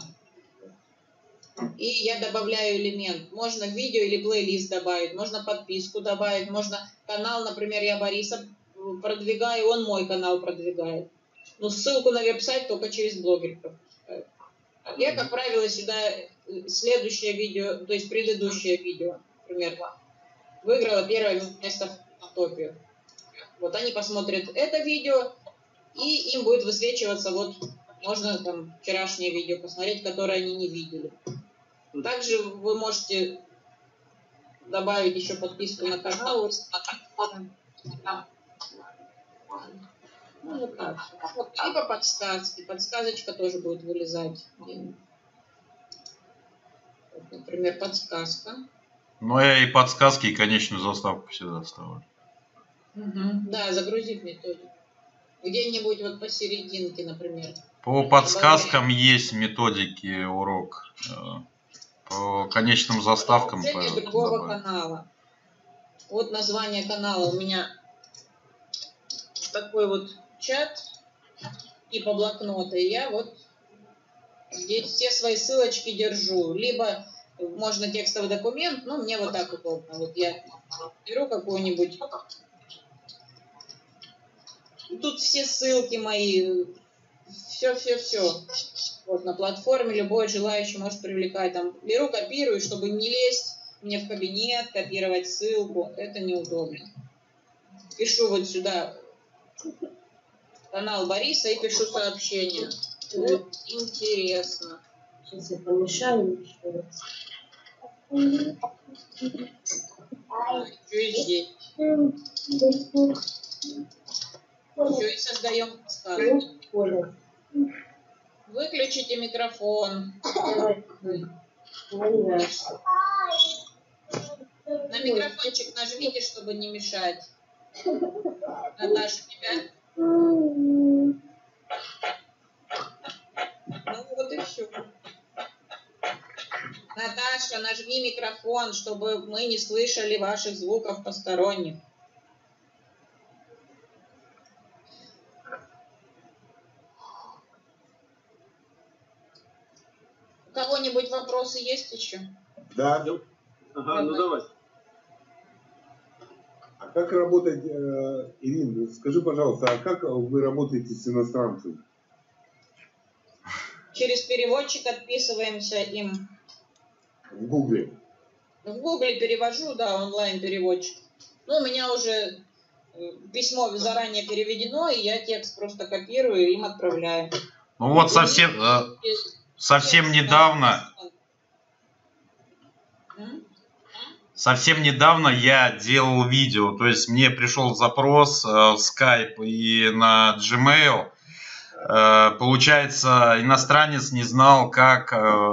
И я добавляю элемент. Можно видео или плейлист добавить, можно подписку добавить, можно канал, например, я Бориса продвигаю, он мой канал продвигает. Но ссылку на веб-сайт только через блогер пропускаю. Я, как правило, сюда следующее видео, то есть предыдущее видео, например, выиграла первое место в топе. Вот они посмотрят это видео, и им будет высвечиваться, вот можно там вчерашнее видео посмотреть, которое они не видели. Также вы можете добавить еще подписку на канал. Ну, вот так. Либо подсказки. Подсказочка тоже будет вылезать. Вот, например, подсказка. Ну, я и подсказки, и конечную заставку всегда оставлю. Да, загрузить методику. Где-нибудь вот посерединке, например. По подсказкам есть методики урок. По конечным заставкам. Другого канала. Вот название канала у меня такой вот чат типа блокнота. И я вот здесь все свои ссылочки держу. Либо можно текстовый документ, но мне вот так удобно. Вот я беру какую-нибудь. Тут все ссылки мои. Все. Вот на платформе любой желающий может привлекать. Там беру, копирую, чтобы не лезть мне в кабинет, копировать ссылку. Это неудобно. Пишу вот сюда канал Бориса и пишу сообщение. Вот интересно. Сейчас я помешаю. Что и здесь. Все, и создаем подсказку. Выключите микрофон. На микрофончик нажмите, чтобы не мешать. Наташа, тебя? Ну вот и все. Наташа, нажми микрофон, чтобы мы не слышали ваших звуков посторонних. У кого-нибудь вопросы есть еще? Да. Ага, ну давай. А как работать, Ирина, скажи, пожалуйста, а как вы работаете с иностранцами? Через переводчик отписываемся им. В Гугле? В Гугле перевожу, да, онлайн-переводчик. Ну, у меня уже письмо заранее переведено, и я текст просто копирую и им отправляю. Ну вот совсем недавно я делал видео, то есть мне пришел запрос в Skype и на Gmail. Получается, иностранец не знал, как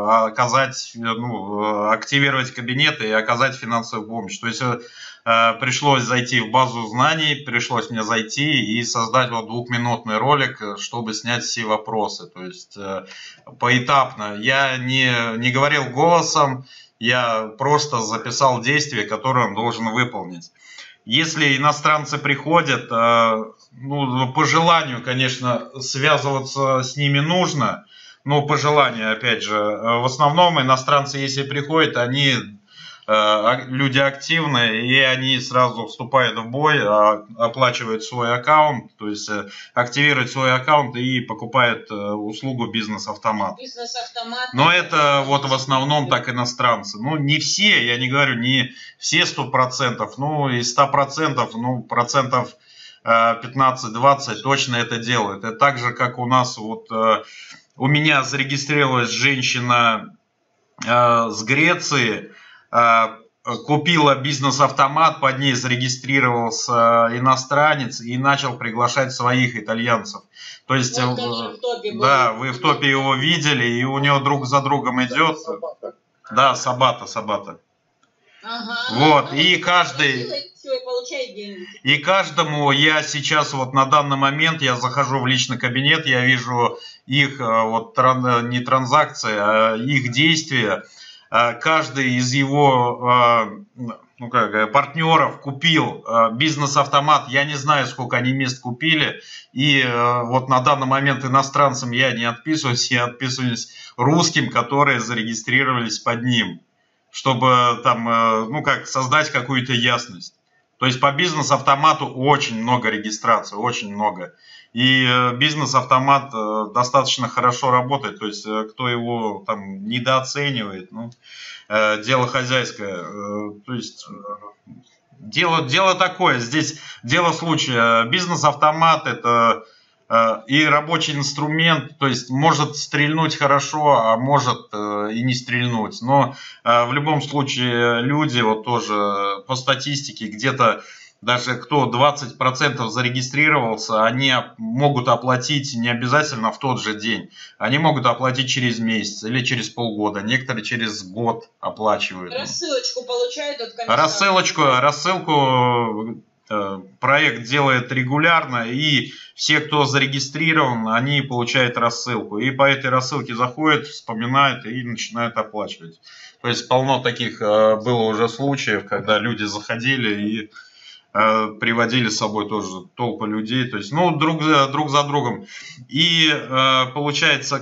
активировать кабинеты и оказать финансовую помощь. То есть пришлось зайти в базу знаний, пришлось мне зайти и создать вот 2-минутный ролик, чтобы снять все вопросы. То есть поэтапно. Я не говорил голосом, я просто записал действия, которые он должен выполнить. Если иностранцы приходят, по желанию, конечно, связываться с ними нужно, но по желанию, опять же, в основном иностранцы, если приходят, они люди активные, и они сразу вступают в бой, оплачивают свой аккаунт, то есть активируют свой аккаунт и покупают услугу бизнес-автомат. Но это вот в основном так иностранцы. Ну, не все, я не говорю, не все 100%, ну и 100%, ну, процентов 15-20 точно это делают. Это так же, как у нас вот у меня зарегистрировалась женщина с Греции, купила бизнес-автомат, под ней зарегистрировался иностранец и начал приглашать своих итальянцев. То есть, да, вы в топе его видели, и у него друг за другом идет. Да, Сабата. Ага. Вот, и каждый... И каждому я сейчас вот на данный момент, я захожу в личный кабинет, я вижу их вот не транзакции, а их действия. Каждый из его партнеров купил бизнес-автомат, я не знаю, сколько они мест купили, и вот на данный момент иностранцам я не отписываюсь, я отписываюсь русским, которые зарегистрировались под ним, чтобы там, создать какую-то ясность. То есть по бизнес-автомату очень много регистраций, очень много. И бизнес-автомат достаточно хорошо работает, то есть кто его там недооценивает, дело хозяйское. То есть дело такое, здесь дело случая. Бизнес-автомат это и рабочий инструмент, то есть может стрельнуть хорошо, а может и не стрельнуть. Но в любом случае люди, вот тоже по статистике, где-то даже кто 20% зарегистрировался, они могут оплатить не обязательно в тот же день. Они могут оплатить через месяц или через полгода. Некоторые через год оплачивают. Рассылочку получают от комиссара. Рассылку проект делает регулярно, и все, кто зарегистрирован, они получают рассылку. И по этой рассылке заходят, вспоминают и начинают оплачивать. То есть полно таких было уже случаев, когда люди заходили и приводили с собой тоже толпы людей, то есть, друг за другом. И получается,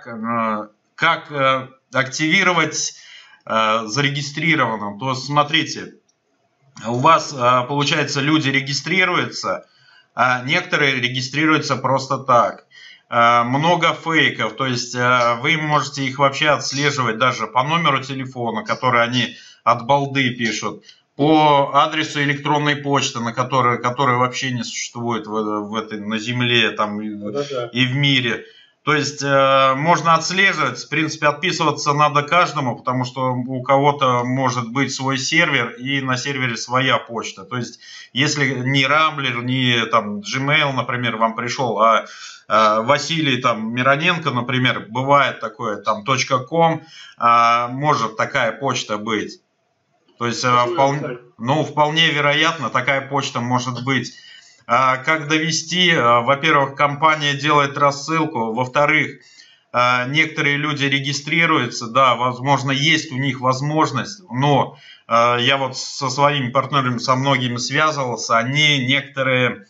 как активировать зарегистрированным. То есть, смотрите, у вас, получается, люди регистрируются, а некоторые регистрируются просто так. Много фейков, то есть вы можете их вообще отслеживать даже по номеру телефона, который они от балды пишут, по адресу электронной почты, которой вообще не существует на Земле там, и в мире. То есть можно отслеживать, в принципе, отписываться надо каждому, потому что у кого-то может быть свой сервер и на сервере своя почта. То есть если не Рамблер, не там, Gmail, например, вам пришел, а Василий там, Мироненко, например, бывает такое, там .com, может такая почта быть. То есть вполне вероятно, такая почта может быть. Как довести? Во-первых, компания делает рассылку. Во-вторых, некоторые люди регистрируются. Да, возможно, есть у них возможность, но я вот со своими партнерами, со многими связывался, они некоторые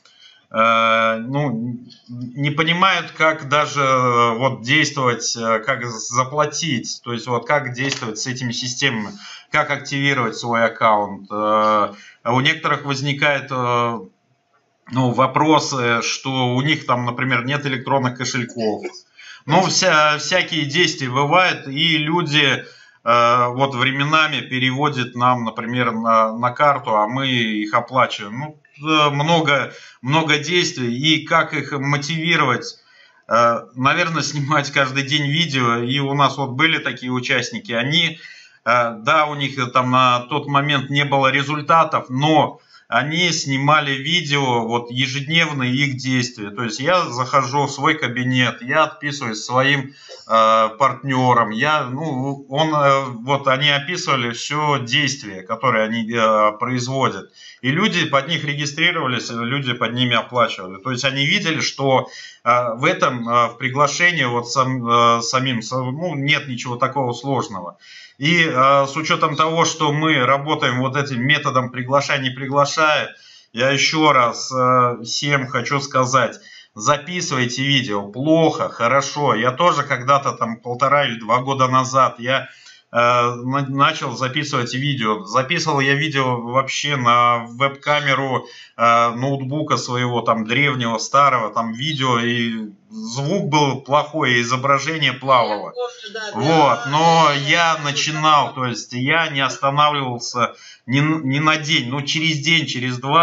не понимают, как даже вот действовать, как заплатить, то есть вот как действовать с этими системами, как активировать свой аккаунт. У некоторых возникает вопросы, что у них там, например, нет электронных кошельков. Всякие действия бывают, и люди вот временами переводят нам, например, на карту, а мы их оплачиваем. Много действий, и как их мотивировать, наверное, снимать каждый день видео. И у нас вот были такие участники, они, да, у них там на тот момент не было результатов, но они снимали видео, вот ежедневные их действия. То есть я захожу в свой кабинет, я отписываюсь своим партнерам, они описывали все действия, которые они производят. И люди под них регистрировались, люди под ними оплачивали. То есть они видели, что в этом в приглашении вот самим нет ничего такого сложного. И с учетом того, что мы работаем вот этим методом приглашай, не приглашая, я еще раз всем хочу сказать, записывайте видео, плохо, хорошо. Я тоже когда-то там 1,5 или 2 года назад я начал записывать видео. Записывал я видео вообще на веб-камеру ноутбука своего, там древнего, старого, там видео, и звук был плохой, изображение плавало. Но я начинал, то есть я не останавливался ни на день, через день, через два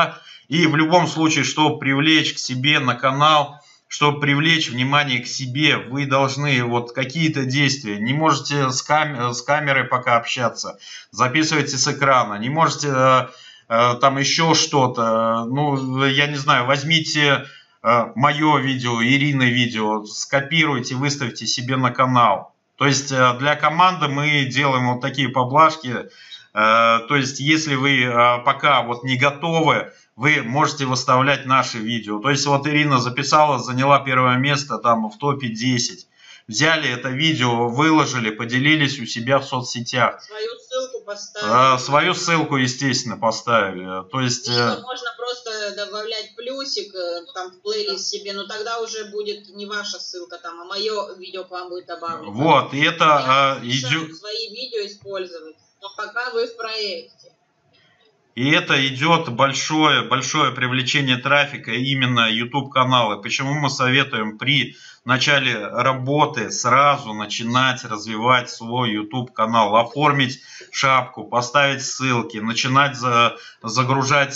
И в любом случае, чтобы привлечь к себе на канал, чтобы привлечь внимание к себе, вы должны вот какие-то действия. Не можете с камерой пока общаться, записывайте с экрана. Не можете там еще что-то. Ну, я не знаю, возьмите мое видео, Ирины видео, скопируйте, выставьте себе на канал. То есть для команды мы делаем вот такие поблажки. То есть если вы пока вот не готовы, вы можете выставлять наши видео. То есть вот Ирина записала, заняла первое место там в топе 10. Взяли это видео, выложили, поделились у себя в соцсетях. Свою ссылку поставили. Свою ссылку, естественно, поставили. То есть... можно просто добавлять плюсик там в плейлист себе, но тогда уже будет не ваша ссылка там, а мое видео к вам будет добавлено. Вот, и это идет... свои видео использовать, но пока вы в проекте. И это идет большое привлечение трафика именно YouTube каналы. Почему мы советуем при начале работы сразу начинать развивать свой YouTube канал, оформить шапку, поставить ссылки, начинать загружать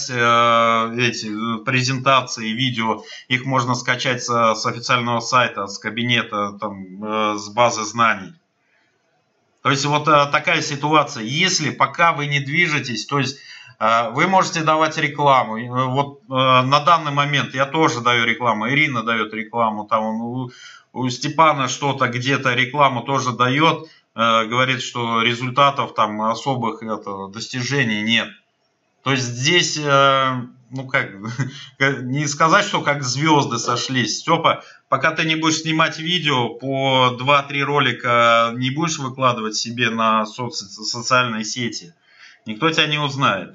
эти презентации, видео. Их можно скачать с официального сайта, с кабинета, там, с базы знаний. То есть вот такая ситуация. Если пока вы не движетесь, то есть вы можете давать рекламу. Вот на данный момент я тоже даю рекламу, Ирина дает рекламу, там у Степана что-то где-то рекламу тоже дает, говорит, что результатов там особых достижений нет. То есть здесь, ну как, не сказать, что как звезды сошлись. Степа, пока ты не будешь снимать видео, по 2-3 ролика не будешь выкладывать себе на социальные сети, никто тебя не узнает.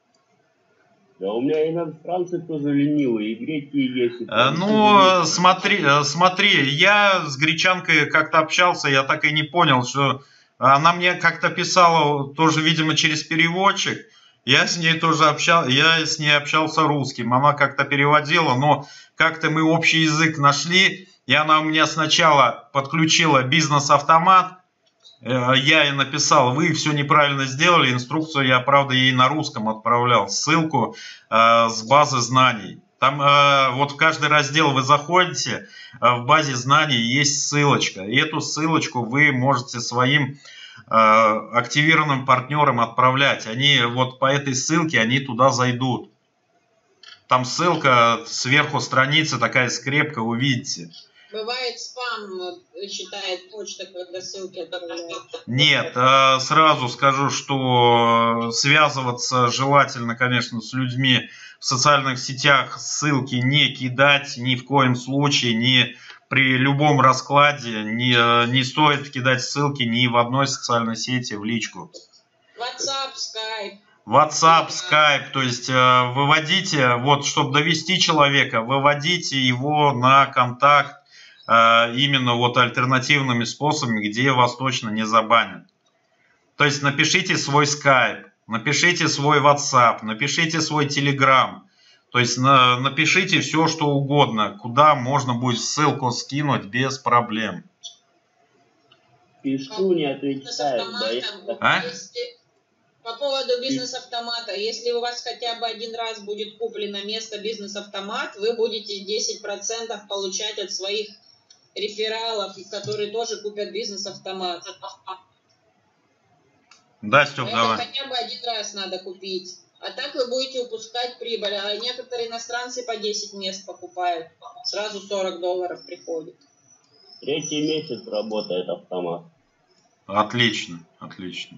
Да у меня иностранцы тоже ленивые, и греки есть. Ну, смотри, я с гречанкой как-то общался, я так и не понял, что она мне как-то писала, тоже, видимо, через переводчик. Я с ней тоже общался русским, она как-то переводила, но как-то мы общий язык нашли, и она у меня сначала подключила бизнес-автомат. Я ей написал, вы все неправильно сделали, инструкцию я, правда, ей на русском отправлял, ссылку с базы знаний. Там вот в каждый раздел вы заходите, в базе знаний есть ссылочка. И эту ссылочку вы можете своим активированным партнерам отправлять. Они вот по этой ссылке, они туда зайдут. Там ссылка сверху страницы, такая скрепка, увидите. Бывает спам, считает почта, когда ссылки отправляют. Нет, сразу скажу, что связываться желательно, конечно, с людьми в социальных сетях, ссылки не кидать ни в коем случае, ни при любом раскладе, не стоит кидать ссылки ни в одной социальной сети в личку. WhatsApp, Skype, то есть выводите, вот, чтобы довести человека, выводите его на контакт, именно вот альтернативными способами, где вас точно не забанят. То есть напишите свой Skype, напишите свой WhatsApp, напишите свой Telegram. То есть напишите все, что угодно, куда можно будет ссылку скинуть без проблем. Пишу, не отвечает. По поводу бизнес-автомата, если у вас хотя бы один раз будет куплено место бизнес-автомат, вы будете 10% получать от своих рефералов, которые тоже купят бизнес-автомат. Да, Степ, давай. Хотя бы один раз надо купить. А так вы будете упускать прибыль. А некоторые иностранцы по 10 мест покупают. Сразу $40 приходит. 3-й месяц работает автомат. Отлично, отлично.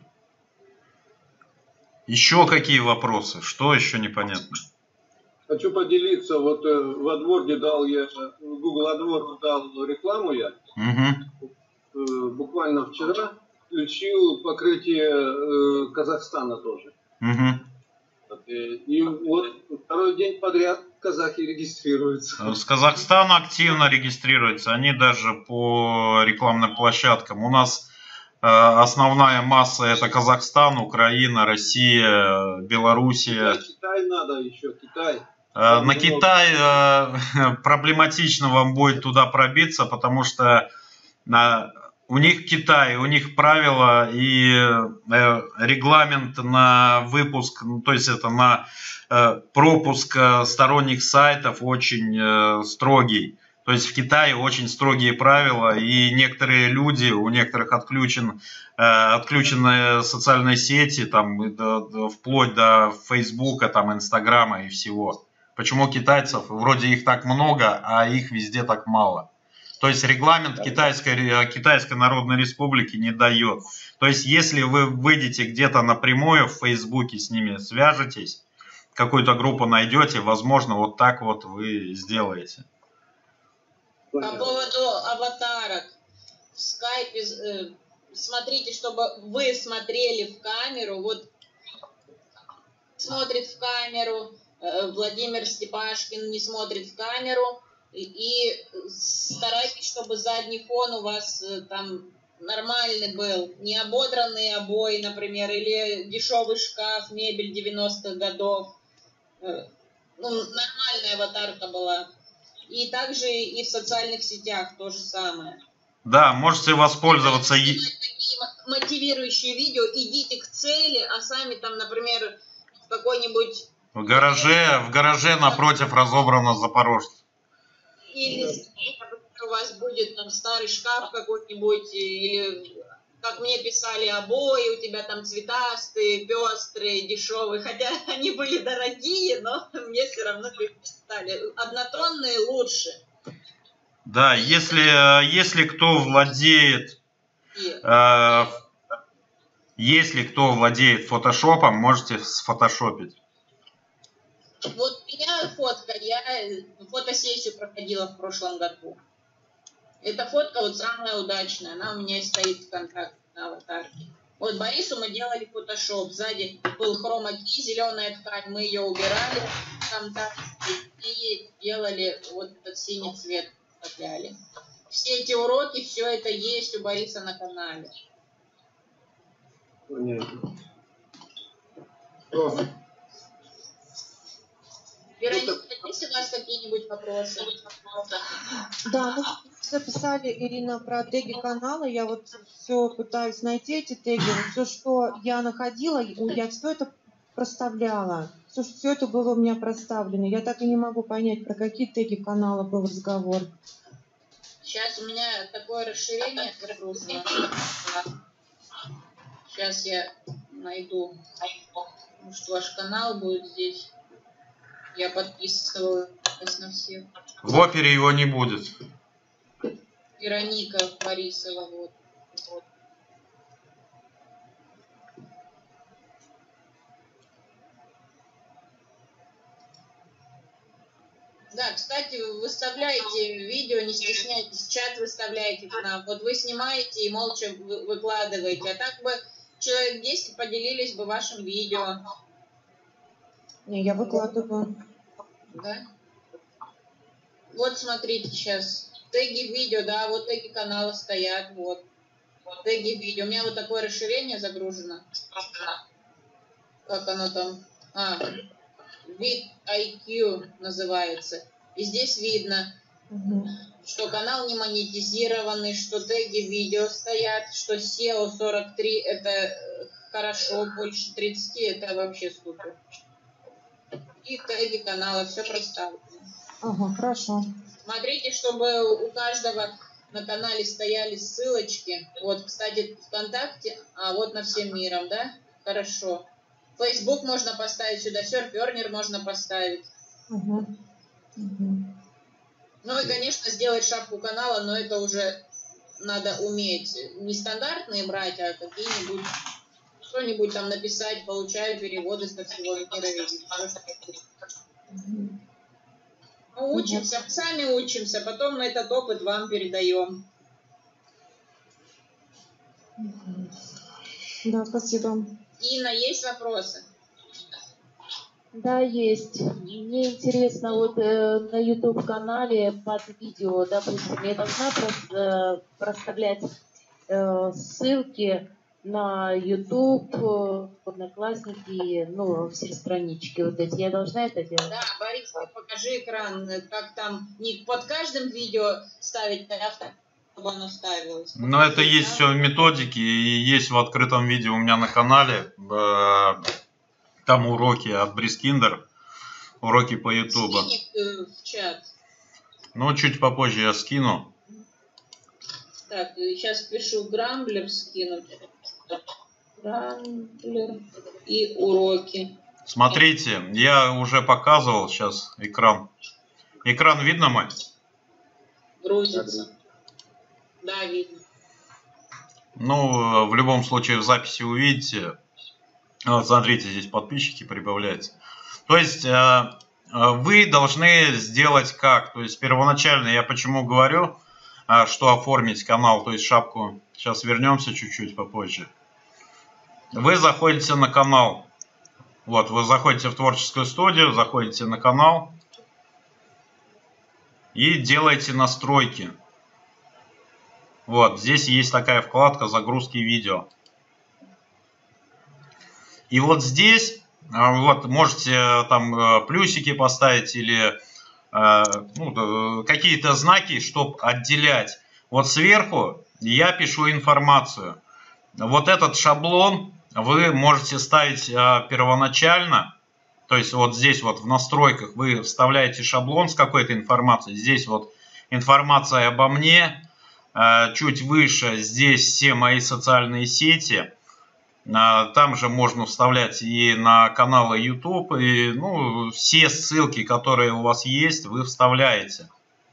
Еще какие вопросы? Что еще непонятно? Хочу поделиться. Вот в AdWords дал я, в Google AdWords дал рекламу я. Угу. Буквально вчера включил покрытие Казахстана тоже. Угу. И вот второй день подряд казахи регистрируются. С Казахстана активно регистрируются. Они даже по рекламным площадкам. У нас основная масса это Казахстан, Украина, Россия, Белоруссия. Китай надо еще, Китай. На Китай проблематично вам будет туда пробиться, потому что У них Китай, у них правила и регламент на выпуск, ну, то есть это на пропуск сторонних сайтов очень строгий. То есть в Китае очень строгие правила, и некоторые люди, у некоторых отключены социальные сети, там, вплоть до Фейсбука, там, Инстаграма и всего. Почему китайцев, вроде их так много, а их везде так мало? То есть регламент Китайской Народной Республики не дает. То есть если вы выйдете где-то напрямую в Фейсбуке с ними, свяжетесь, какую-то группу найдете, возможно, вот так вот вы сделаете. По поводу аватарок в скайпе, смотрите, чтобы вы смотрели в камеру. Вот смотрит в камеру, Владимир Степашкин не смотрит в камеру. И старайтесь, чтобы задний фон у вас там нормальный был. Не ободранные обои, например, или дешевый шкаф, мебель 90-х годов. Ну, нормальная аватарка была. И также и в социальных сетях то же самое. Да, можете воспользоваться... Такие мотивирующие видео, идите к цели, а сами там, например, в какой-нибудь... В гараже напротив разобрано Запорожце. Или у вас будет там старый шкаф какой-нибудь, или, как мне писали, обои, у тебя там цветастые, пестрые, дешевые, хотя они были дорогие, но мне все равно писали. Однотонные лучше. Да, если кто владеет фотошопом, можете сфотошопить. Вот у меня фотка, я фотосессию проходила в прошлом году. Эта фотка вот самая удачная, она у меня стоит в контакте на аватарке. Вот Борису мы делали фотошоп, сзади был хрома-ки, зеленая ткань, мы ее убирали в контакте и делали вот этот синий цвет, вставляли. Все эти уроки, все это есть у Бориса на канале. Понятно. Вероника, есть у вас какие-нибудь вопросы? Да, мы записали, Ирина, про теги канала. Я вот все пытаюсь найти эти теги. Все, что я находила, я все это проставляла. Все это было у меня проставлено. Я так и не могу понять, про какие теги канала был разговор. Сейчас у меня такое расширение загружено. Сейчас я найду. Может, ваш канал будет здесь. Я подписывалась на всех. В опере его не будет. Вероника Борисова. Вот. Да, кстати, вы выставляете видео, не стесняйтесь, чат выставляете к нам. Вот вы снимаете и молча выкладываете. А так бы человек 10 поделились бы вашим видео. Не, я выкладываю. Да? Вот смотрите сейчас. Теги видео, да, вот теги канала стоят, вот. Теги видео. У меня вот такое расширение загружено. Как оно там? Вид IQ называется. И здесь видно, что канал не монетизированный, что теги видео стоят, что SEO 43 это хорошо, больше 30 это вообще супер. И теги канала, все проставлено. Ага, хорошо. Смотрите, чтобы у каждого на канале стояли ссылочки. Вот, кстати, ВКонтакте, а вот на всем миром, да? Хорошо. Facebook можно поставить сюда, Surferner можно поставить. Угу. Ну и, конечно, сделать шапку канала, но это уже надо уметь. Не стандартные брать, а какие-нибудь, что-нибудь там написать, получаю переводы со всего мира. Ну, учимся, сами учимся, потом этот опыт вам передаем. Да, спасибо. Инна, есть вопросы? Да, есть. Мне интересно, вот на YouTube-канале под видео, допустим, я должна проставлять ссылки на YouTube, Одноклассники, ну, все странички вот эти. Я должна это делать? Да, Борис, покажи экран, как там, не под каждым видео ставить, чтобы оно ставилось. Но это есть все в методике и есть в открытом видео у меня на канале. Там уроки от Брискиндер, уроки по Ютубу. Скинь в чат. Ну, чуть попозже я скину. Так, сейчас пишу Грамблер скинуть. Грамблер и уроки. Смотрите, я уже показывал сейчас экран. Экран видно мой? Грузится. Да, видно. Ну, в любом случае в записи увидите. Вот, смотрите, здесь подписчики прибавляются. То есть вы должны сделать как? То есть первоначально я почему говорю, что оформить канал, то есть шапку. Сейчас вернемся чуть-чуть попозже. Вы заходите на канал. Вот, вы заходите в творческую студию, заходите на канал и делаете настройки. Вот, здесь есть такая вкладка «Загрузки видео». И вот здесь, вот, можете там плюсики поставить или ну, какие-то знаки, чтобы отделять. Вот сверху я пишу информацию. Вот этот шаблон вы можете ставить первоначально. То есть вот здесь вот в настройках вы вставляете шаблон с какой-то информацией. Здесь вот информация обо мне. Чуть выше здесь все мои социальные сети. Там же можно вставлять и на каналы YouTube. И ну, все ссылки, которые у вас есть, вы вставляете.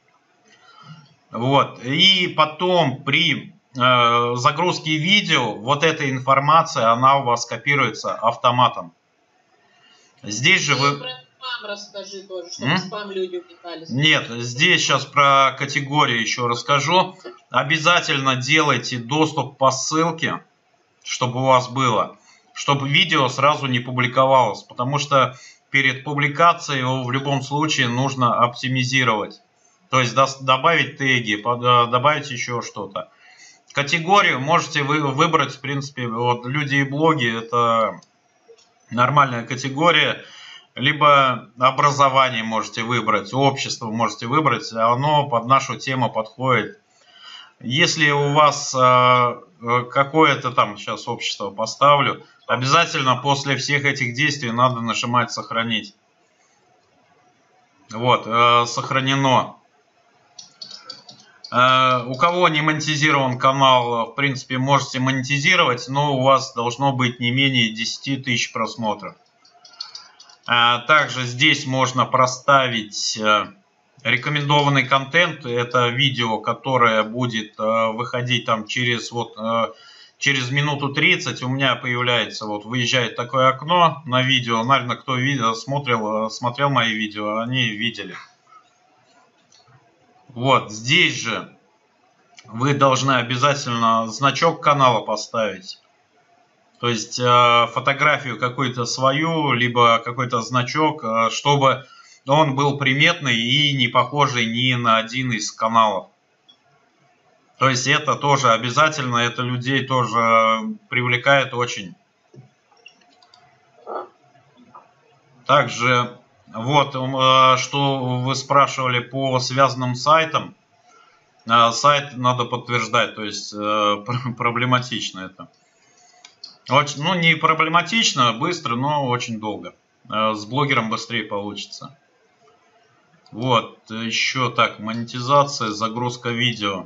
Вот. И потом при загрузке видео вот эта информация, она у вас копируется автоматом. Здесь же вы... Про спам расскажи тоже, чтобы спам люди увлекались. Нет, здесь сейчас про категории еще расскажу. Обязательно делайте доступ по ссылке, чтобы у вас было, чтобы видео сразу не публиковалось, потому что перед публикацией его в любом случае нужно оптимизировать. То есть добавить теги, добавить еще что-то. Категорию можете вы выбрать, в принципе, вот люди и блоги, это нормальная категория. Либо образование можете выбрать, общество можете выбрать, оно под нашу тему подходит. Если у вас какое-то там, сейчас общество поставлю, обязательно после всех этих действий надо нажимать «Сохранить». Вот, сохранено. У кого не монетизирован канал, в принципе, можете монетизировать, но у вас должно быть не менее 10 тысяч просмотров. Также здесь можно проставить рекомендованный контент. Это видео, которое будет выходить там через минуту 30. У меня появляется, вот выезжает такое окно на видео. Наверное, кто смотрел мои видео, они видели. Вот здесь же вы должны обязательно значок канала поставить. То есть фотографию какую-то свою, либо какой-то значок, чтобы он был приметный и не похожий ни на один из каналов. То есть это тоже обязательно, это людей тоже привлекает очень. Также вот, что вы спрашивали по связанным сайтам. Сайт надо подтверждать, то есть проблематично это. Очень, ну, не проблематично, быстро, но очень долго. С блогером быстрее получится. Вот, еще так, монетизация, загрузка видео.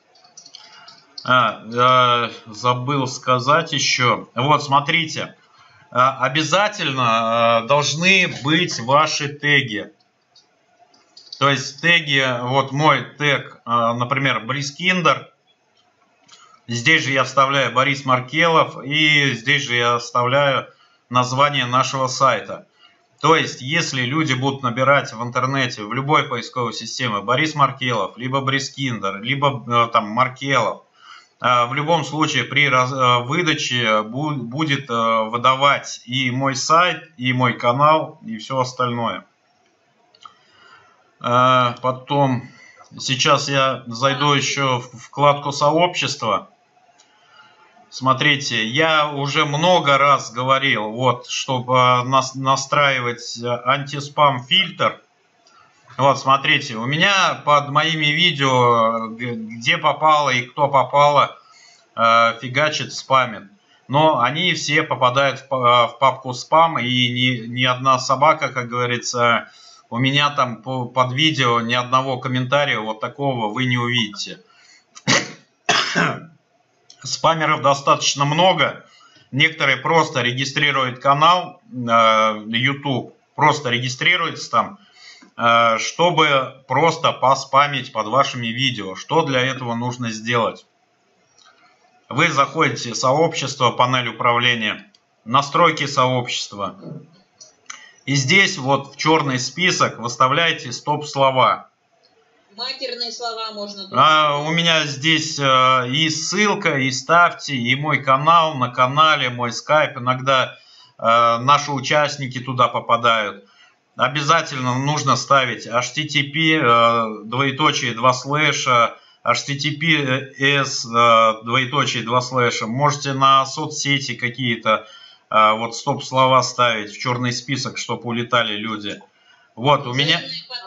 Забыл сказать еще. Вот, смотрите. Обязательно должны быть ваши теги. То есть теги, вот мой тег, например, Брискиндер. Здесь же я вставляю Борис Маркелов, и здесь же я вставляю название нашего сайта. То есть, если люди будут набирать в интернете, в любой поисковой системе Борис Маркелов, либо Брискиндер, либо там Маркелов, в любом случае при выдаче будет выдавать и мой сайт, и мой канал, и все остальное. Потом, сейчас я зайду еще в вкладку сообщества. Смотрите, я уже много раз говорил, вот, чтобы настраивать антиспам фильтр, Вот, смотрите, у меня под моими видео, где попало и кто попало, фигачит, спамит. Но они все попадают в папку спам, и ни одна собака, как говорится, у меня там под видео ни одного комментария вот такого вы не увидите. Спамеров достаточно много. Некоторые просто регистрируют канал YouTube, просто регистрируются там, чтобы просто поспамить под вашими видео. Что для этого нужно сделать? Вы заходите в сообщество, панель управления, настройки сообщества. И здесь вот в черный список выставляете стоп-слова. Матерные слова можно. У меня здесь и ссылка, и ставьте, и мой канал, на канале, мой скайп. Иногда наши участники туда попадают. Обязательно нужно ставить http, двоеточие, 2 слэша, https, двоеточие, 2 слэша. Можете на соцсети какие-то вот стоп-слова ставить в черный список, чтобы улетали люди. Вот у меня...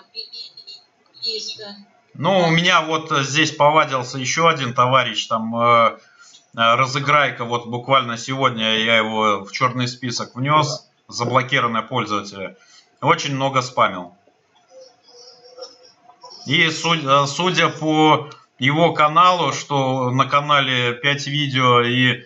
Ну, у меня вот здесь повадился еще один товарищ, там разыграйка, вот буквально сегодня я его в черный список внес, заблокированные пользователи. Очень много спамил. И судя по его каналу, что на канале 5 видео и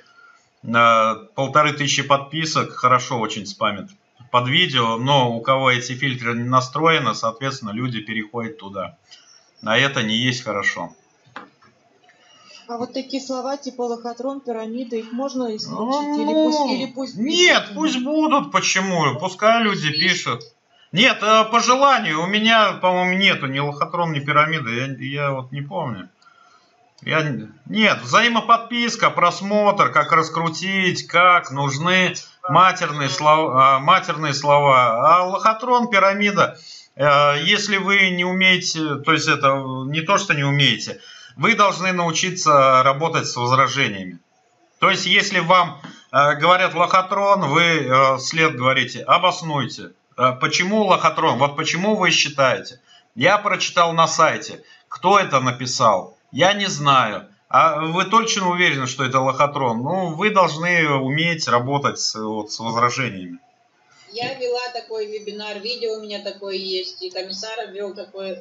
1500 подписок, хорошо очень спамит под видео, но у кого эти фильтры не настроены, соответственно, люди переходят туда. А это не есть хорошо. А вот такие слова типа лохотрон, пирамида, их можно исключить? Или пусть нет, пусть будут. Почему? Пускай люди пишут. Нет, по желанию. У меня, по-моему, нету ни лохотрон, ни пирамиды. Я вот не помню. Нет, взаимоподписка, просмотр, как раскрутить, как нужны матерные слова. А лохотрон, пирамида, если вы не умеете, то есть это не то, что не умеете, вы должны научиться работать с возражениями. То есть если вам говорят лохотрон, вы вслед говорите обоснуйте. Почему лохотрон? Вот почему вы считаете? Я прочитал на сайте. Кто это написал? Я не знаю. А вы точно уверены, что это лохотрон? Ну, вы должны уметь работать с возражениями. Я вела такой вебинар, видео у меня такое есть, и комиссар вел такой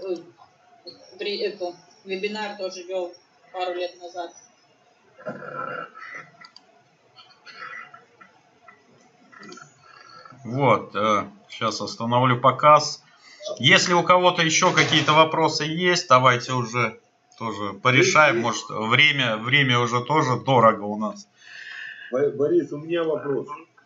вебинар тоже вел пару лет назад. Вот, сейчас остановлю показ. Если у кого-то еще какие-то вопросы есть, давайте уже тоже порешаем. Может, время уже тоже дорого у нас. Борис, у меня вопрос.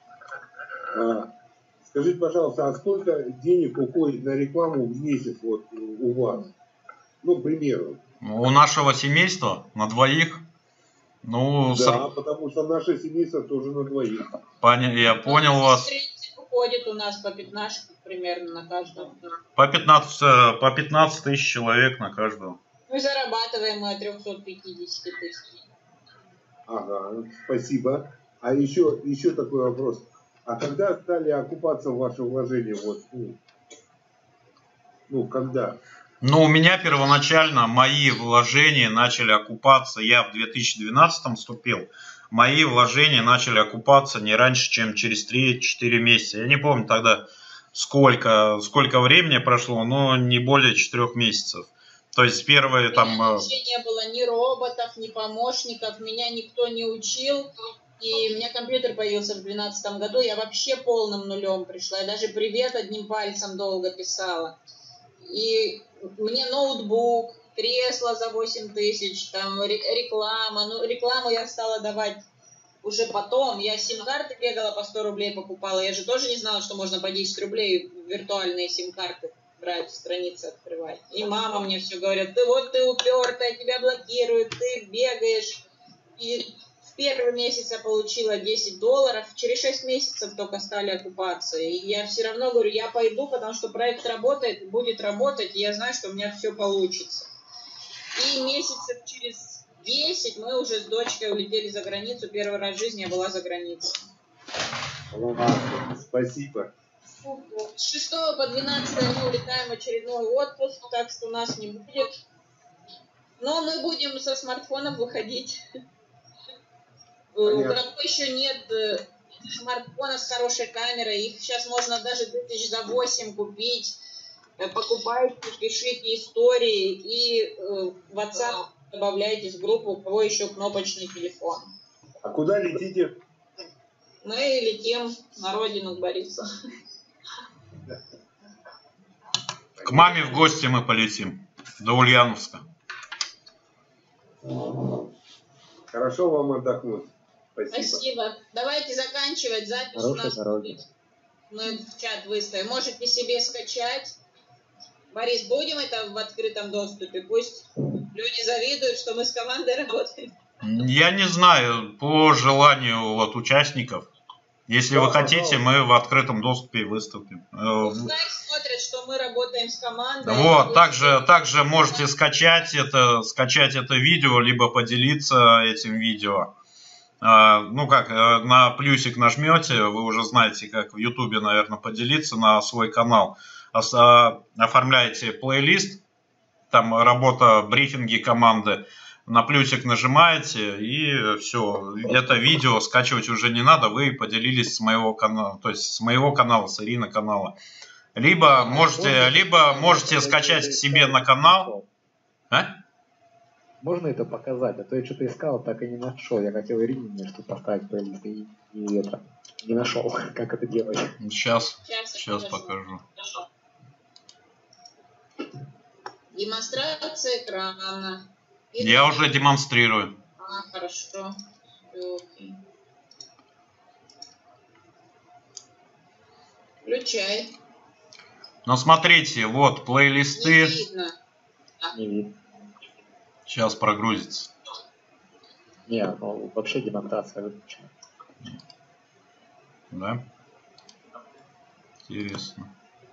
Скажите, пожалуйста, а сколько денег уходит на рекламу в месяц вот у вас? Ну, к примеру. У нашего семейства на двоих. Ну, да, потому что наше семейство тоже на двоих. Я понял вас. Уходит у нас по 15 примерно на каждого. По 15 тысяч человек на каждого. Мы зарабатываем от 350 тысяч. Ага, спасибо. А еще такой вопрос. А когда стали окупаться ваши вложения? Вот, когда? Ну, у меня первоначально мои вложения начали окупаться. Я в 2012 вступил. Мои вложения начали окупаться не раньше, чем через 3-4 месяца. Я не помню тогда, сколько времени прошло, но не более 4 месяцев. То есть первые там... Вообще не было ни роботов, ни помощников, меня никто не учил. И у меня компьютер появился в 2012 году, я вообще полным нулем пришла. Я даже привет одним пальцем долго писала. И мне ноутбук, кресло за 8 тысяч, там реклама. Ну, рекламу я стала давать уже потом. Я сим-карты бегала по 100 рублей покупала. Я же тоже не знала, что можно по 10 рублей виртуальные сим-карты брать, страницы открывать. И мама мне все говорит, ты упертая, тебя блокируют, ты бегаешь. И в первый месяц я получила $10, через 6 месяцев только стали окупаться. И я все равно говорю, я пойду, потому что проект работает, будет работать, и я знаю, что у меня все получится. И месяцев через 10 мы уже с дочкой улетели за границу. Первый раз в жизни я была за границей. Ладно, спасибо. С 6 по 12 мы улетаем в очередной отпуск, так что нас не будет. Но мы будем со смартфонов выходить. У кого еще нет смартфонов с хорошей камерой, их сейчас можно даже 1000 за 8 купить. Покупайте, пишите истории и в WhatsApp добавляйтесь в группу, у кого еще кнопочный телефон. А куда летите? Мы летим на родину к Борису. К маме в гости мы полетим. До Ульяновска. Хорошо вам отдохнуть. Спасибо. Спасибо. Давайте заканчивать запись. У нас будет. Мы в чат выставим. Можете себе скачать. Борис, будем это в открытом доступе? Пусть люди завидуют, что мы с командой работаем. Я не знаю, по желанию вот участников. Если вы хотите, мы в открытом доступе выставим. Пускай смотрят, что мы работаем с командой. Вот, также можете скачать это видео, либо поделиться этим видео. Ну как, на плюсик нажмете, вы уже знаете, как в Ютубе, наверное, поделиться на свой канал. Оформляете плейлист, там работа, брифинги команды. На плюсик нажимаете, и все. Это видео скачивать уже не надо. Вы поделились с моего канала, то есть с моего канала, с Ирины канала. Либо можете скачать к себе на канал. А? Можно это показать? А то я что-то искал, так и не нашел. Я хотел Ирине что поставить плейлист и не нашел, как это делать. Сейчас покажу. Демонстрация экрана. Я уже демонстрирую. Хорошо. Включай. Ну, смотрите, вот плейлисты. Не видно. Не видно. Сейчас прогрузится. Не, ну вообще демонстрация выключена. Да? Интересно.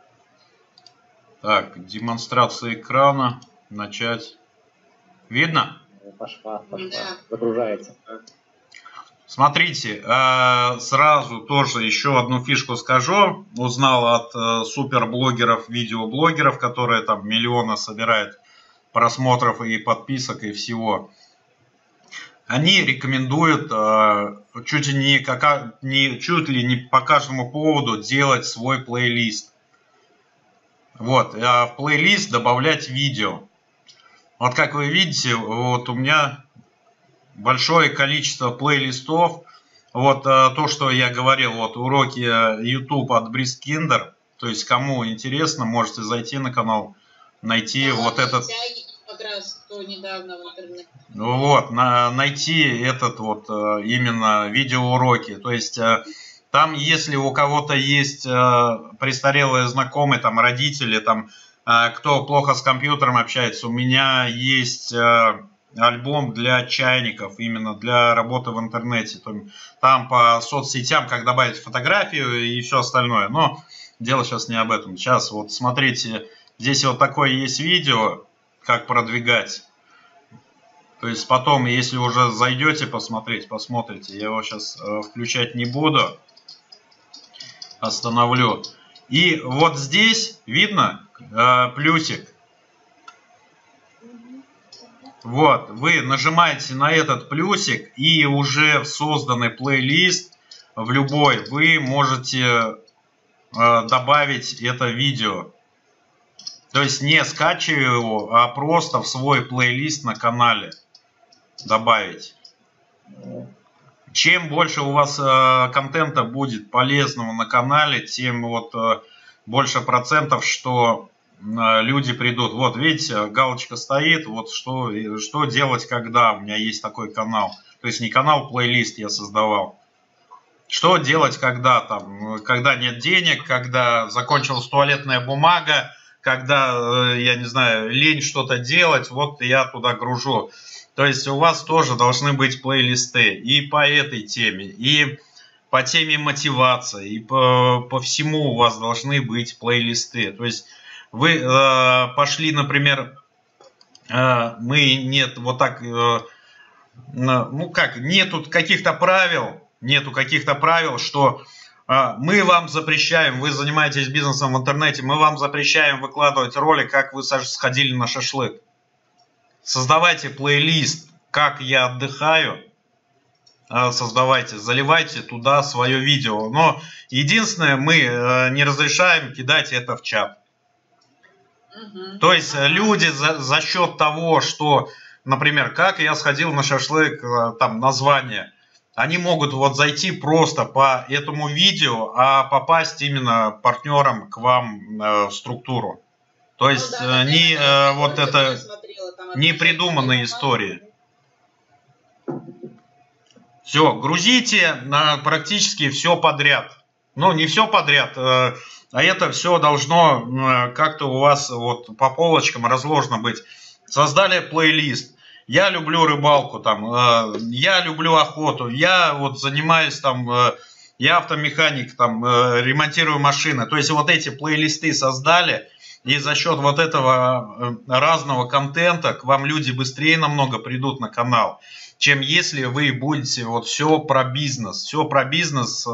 Так, демонстрация экрана. Начать. Видно? Пошла. Загружается. Смотрите, сразу тоже еще одну фишку скажу. Узнал от суперблогеров, видеоблогеров, которые там миллионы собирают просмотров и подписок и всего. Они рекомендуют чуть ли не по каждому поводу делать свой плейлист. Вот, в плейлист добавлять видео. Вот как вы видите, вот у меня большое количество плейлистов. Вот то, что я говорил, вот уроки YouTube от Брискиндер. То есть, кому интересно, можете зайти на канал, найти вот этот... Как раз кто недавно в интернете. Вот, найти этот вот именно видеоуроки. То есть, там, если у кого-то есть престарелые знакомые, там, родители, там, кто плохо с компьютером общается, у меня есть альбом для чайников, именно для работы в интернете. Там по соцсетям, как добавить фотографию и все остальное. Но дело сейчас не об этом. Сейчас вот смотрите, здесь вот такое есть видео, как продвигать. То есть потом, если уже зайдете посмотреть, посмотрите. Я его сейчас включать не буду. Остановлю. И вот здесь видно плюсик. Вот, вы нажимаете на этот плюсик, и уже в созданный плейлист, в любой, вы можете добавить это видео. То есть не скачивая его, а просто в свой плейлист на канале добавить. Чем больше у вас контента будет полезного на канале, тем вот больше процентов, что люди придут. Вот видите, галочка стоит, вот что делать, когда у меня есть такой канал. То есть не канал, плейлист я создавал. Что делать, когда нет денег, когда закончилась туалетная бумага, когда, я не знаю, лень что-то делать, вот я туда гружу. То есть у вас тоже должны быть плейлисты и по этой теме, и по теме мотивации, и по всему у вас должны быть плейлисты. То есть вы пошли, например, нету каких-то правил, что Мы вам запрещаем, вы занимаетесь бизнесом в интернете, мы вам запрещаем выкладывать ролик, как вы сходили на шашлык. Создавайте плейлист «Как я отдыхаю», создавайте, заливайте туда свое видео. Но единственное, мы не разрешаем кидать это в чат. То есть люди за счет того, что, например, как я сходил на шашлык, там название, они могут вот зайти просто по этому видео, а попасть именно партнером к вам в структуру. То есть не вот это не придуманные истории. Все, грузите практически все подряд. Ну, не все подряд, а это все должно как-то у вас вот по полочкам разложено быть. Создали плейлист. Я люблю рыбалку, там, я люблю охоту, я вот занимаюсь там, я автомеханик, там, ремонтирую машины. То есть вот эти плейлисты создали, и за счет вот этого разного контента к вам люди быстрее намного придут на канал, чем если вы будете вот все про бизнес. Все про бизнес,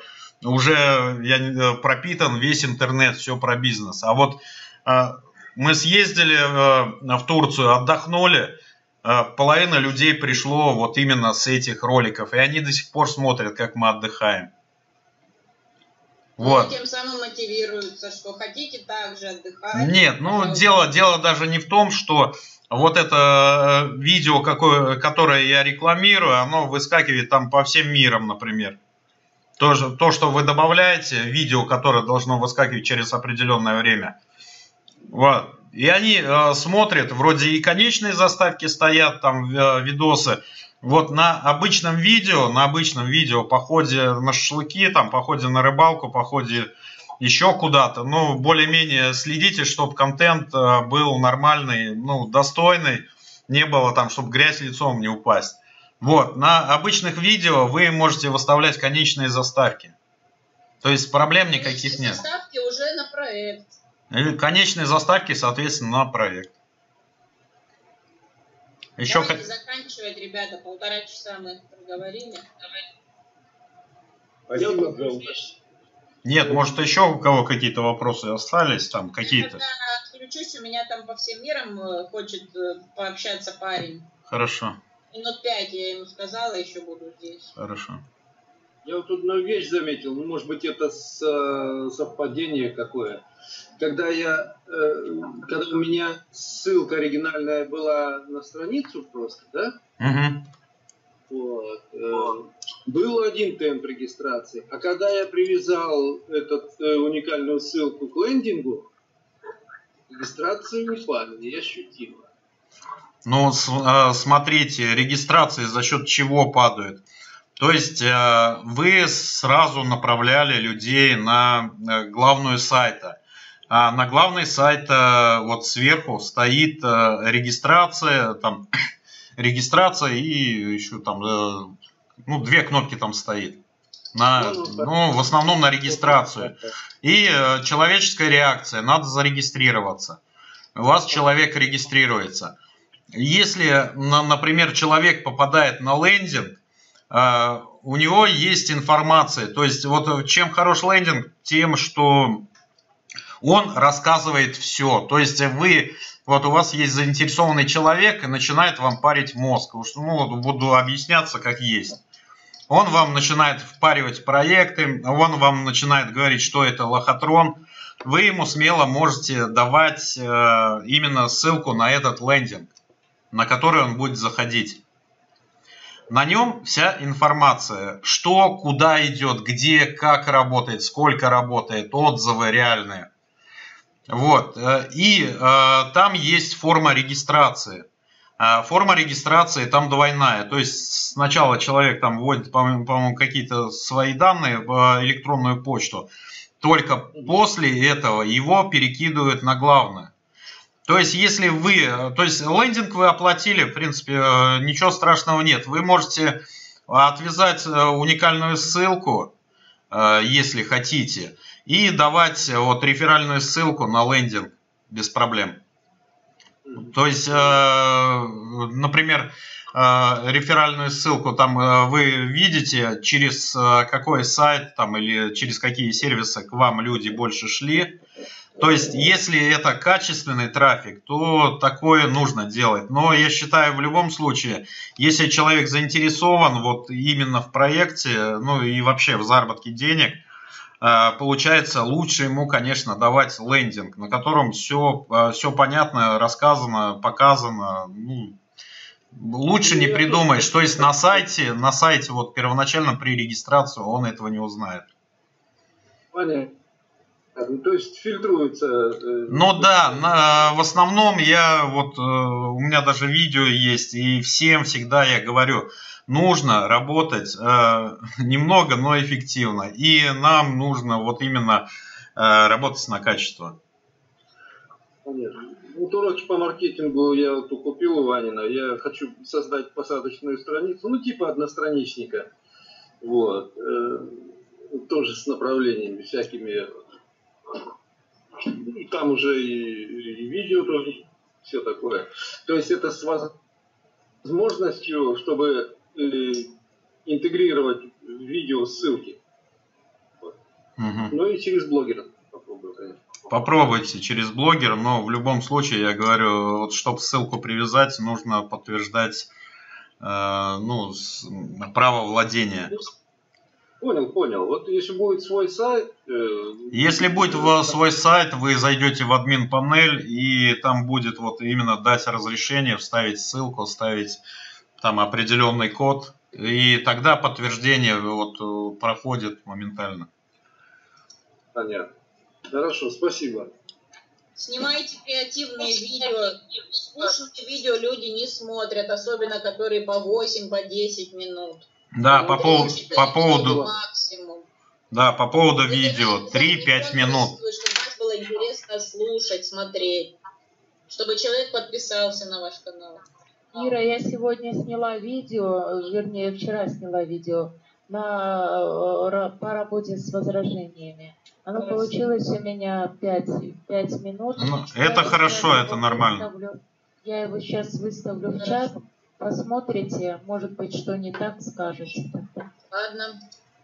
уже пропитан весь интернет, все про бизнес. А вот мы съездили в Турцию, отдохнули, половина людей пришло вот именно с этих роликов, и они до сих пор смотрят, как мы отдыхаем. Вот. И тем самым мотивируются, что хотите также отдыхать. Нет, ну дело даже не в том, что вот это видео, которое я рекламирую, оно выскакивает там по всем мирам, например. То, что вы добавляете, видео, которое должно выскакивать через определенное время. Вот. И они смотрят, вроде и конечные заставки стоят, там видосы. Вот на обычном видео, походе на шашлыки, там, походе на рыбалку, походе еще куда-то, ну, более-менее следите, чтобы контент был нормальный, ну, достойный, не было там, чтобы грязь лицом не упасть. Вот, на обычных видео вы можете выставлять конечные заставки. То есть проблем никаких нет. Заставки уже на проект. И конечные заставки, соответственно, на проект. Еще Давайте заканчивать, ребята, 1,5 часа мы проговорили. Спасибо. Нет, может еще у кого какие-то вопросы остались, там какие-то. Когда отключусь, у меня там по всем мирам хочет пообщаться парень. Хорошо. Минут 5 я ему сказала, еще буду здесь. Хорошо. Я вот тут одну вещь заметил, ну, может быть, это совпадение какое. Когда у меня ссылка оригинальная была на страницу просто, да? Вот, был один темп регистрации, а когда я привязал эту уникальную ссылку к лендингу, регистрации упали, ощутимо. Ну, смотрите, регистрации за счет чего падают? То есть вы сразу направляли людей на главную сайта. А на главный сайт вот сверху стоит регистрация, там, регистрация и еще там, ну, 2 кнопки там стоит. Ну, в основном на регистрацию. И человеческая реакция, надо зарегистрироваться. У вас человек регистрируется. Если, например, человек попадает на лендинг, у него есть информация. То есть вот чем хорош лендинг, тем, что он рассказывает все. То есть вот у вас есть заинтересованный человек и начинает вам парить мозг. Ну, буду объясняться как есть. Он вам начинает впаривать проекты, он вам начинает говорить, что это лохотрон. Вы ему смело можете давать именно ссылку на этот лендинг, на который он будет заходить. На нем вся информация, что, куда идет, где, как работает, сколько работает, отзывы реальные. Вот. И там есть форма регистрации. Форма регистрации там двойная. То есть сначала человек там вводит, по-моему, какие-то свои данные в электронную почту. Только после этого его перекидывают на главное. То есть, если то есть лендинг вы оплатили, в принципе, ничего страшного нет. Вы можете отвязать уникальную ссылку, если хотите, и давать вот реферальную ссылку на лендинг без проблем. То есть, например, реферальную ссылку там вы видите, через какой сайт там или через какие сервисы к вам люди больше шли. То есть, если это качественный трафик, то такое нужно делать. Но я считаю, в любом случае, если человек заинтересован вот именно в проекте, ну и вообще в заработке денег, получается, лучше ему, конечно, давать лендинг, на котором все понятно, рассказано, показано. Ну, лучше не придумаешь. То есть на сайте вот первоначально при регистрации он этого не узнает. Понятно. То есть фильтруется. Ну да, в основном я вот у меня даже видео есть, и всем всегда я говорю, нужно работать немного, но эффективно. И нам нужно вот именно работать на качество. Понятно. Вот уроки по маркетингу я вот купил у Ванина. Я хочу создать посадочную страницу, ну типа одностраничника. Вот. Тоже с направлениями всякими. Там уже и видео тоже, все такое. То есть это с возможностью, чтобы интегрировать видео ссылки. Вот. Ну и через блогера попробую, конечно. Попробуйте через блогера, но в любом случае, я говорю, вот, чтобы ссылку привязать, нужно подтверждать право владения. Понял. Вот если будет свой сайт... Если будет свой сайт, вы зайдете в админ панель, и там будет вот именно дать разрешение, вставить ссылку, вставить там определенный код, и тогда подтверждение вот проходит моментально. Понятно. Хорошо, спасибо. Снимайте креативные видео. Скучные видео люди не смотрят, особенно которые по 8, по 10 минут. Да, по поводу видео 3-5 минут. Чтобы вас было интересно слушать, смотреть. Чтобы человек подписался на ваш канал. Ира, я сегодня сняла видео, вернее, вчера сняла видео по работе с возражениями. Оно получилось у меня 5 минут. Ну, это хорошо, это нормально. Я его сейчас выставлю в чат. Посмотрите, может быть, что не так, скажете. Ладно.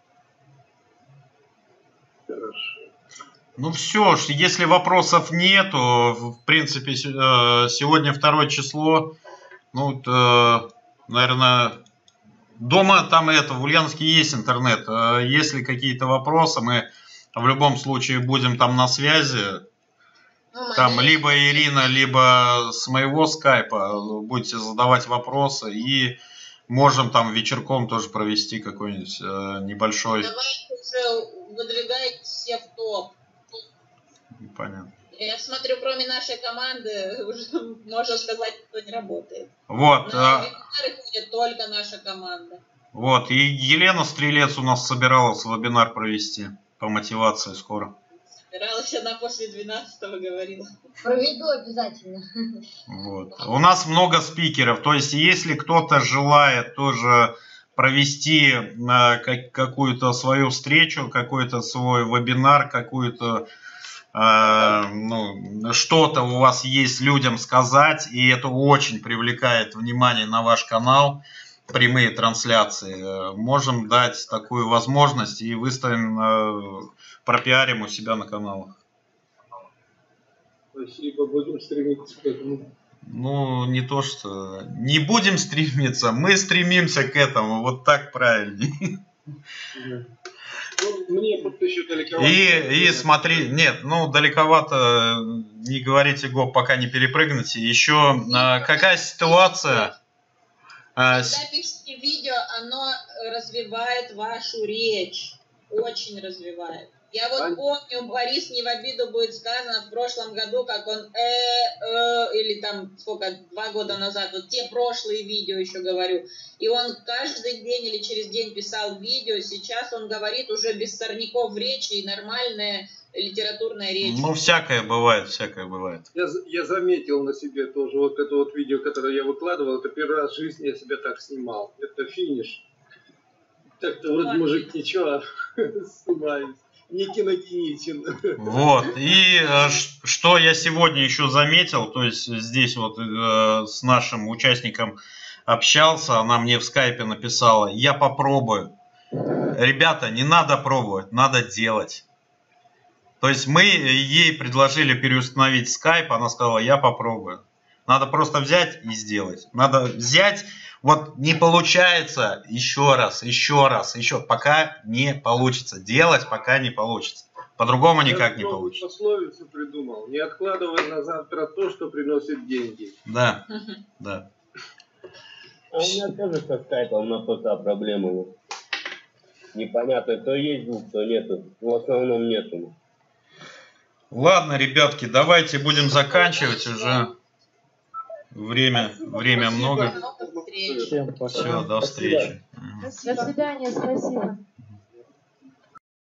Хорошо. Ну все, если вопросов нету, в принципе, сегодня 2 число, ну, наверное, дома там в Ульяновске есть интернет. Если какие-то вопросы, мы в любом случае будем там на связи. Там либо Ирина, либо с моего скайпа будете задавать вопросы, и можем там вечерком тоже провести какой-нибудь небольшой... Давайте уже выдвигайте все в топ. Понятно. Я смотрю, кроме нашей команды, уже можно сказать, кто не работает. Вот. На вебинары ходит только наша команда. Вот, и Елена Стрелец у нас собиралась вебинар провести по мотивации скоро. Собиралась, она после 12-го говорила. Проведу обязательно. Вот. У нас много спикеров, то есть если кто-то желает тоже провести какую-то свою встречу, какой-то свой вебинар, какую-то что-то у вас есть людям сказать, и это очень привлекает внимание на ваш канал, прямые трансляции, можем дать такую возможность и выставим, пропиарим у себя на каналах. Спасибо, будем стремиться к этому. Ну, не то, что... Не будем стремиться, мы стремимся к этому, вот так правильнее. Ну, мне тут еще далековато. И смотри, нет, далековато, не говорите, Гоп, пока не перепрыгните. Еще какая ситуация... Когда пишете видео, оно развивает вашу речь. Очень развивает. Я вот помню, Борис, не в обиду будет сказано, в прошлом году, как он или там, 2 года назад, вот те прошлые видео еще говорю, и он каждый день или через день писал видео, сейчас он говорит уже без сорняков в речи и нормальная литературная речь. Ну, всякое бывает, всякое бывает. Я заметил на себе тоже, вот это вот видео, которое я выкладывал, это первый раз в жизни я себя так снимал. Это финиш. Так-то вроде мужик ничего, снимаюсь. Не киногеничен. Вот. И что я сегодня еще заметил, то есть здесь вот с нашим участником общался, она мне в скайпе написала: я попробую. Ребята, не надо пробовать, надо делать. То есть мы ей предложили переустановить скайп, она сказала: я попробую. Надо просто взять и сделать. Надо взять, вот не получается, еще раз, пока не получится. Делать, пока не получится. По-другому никак не получится. Пословицу придумал. Не откладывай на завтра то, что приносит деньги. Да, да. А у меня тоже со скайпом на ПК проблемы. Непонятно, то есть звук, то нету. В основном нету. Ладно, ребятки, давайте будем заканчивать уже. Время много. Всем пока. Все, до встречи. До свидания, спасибо.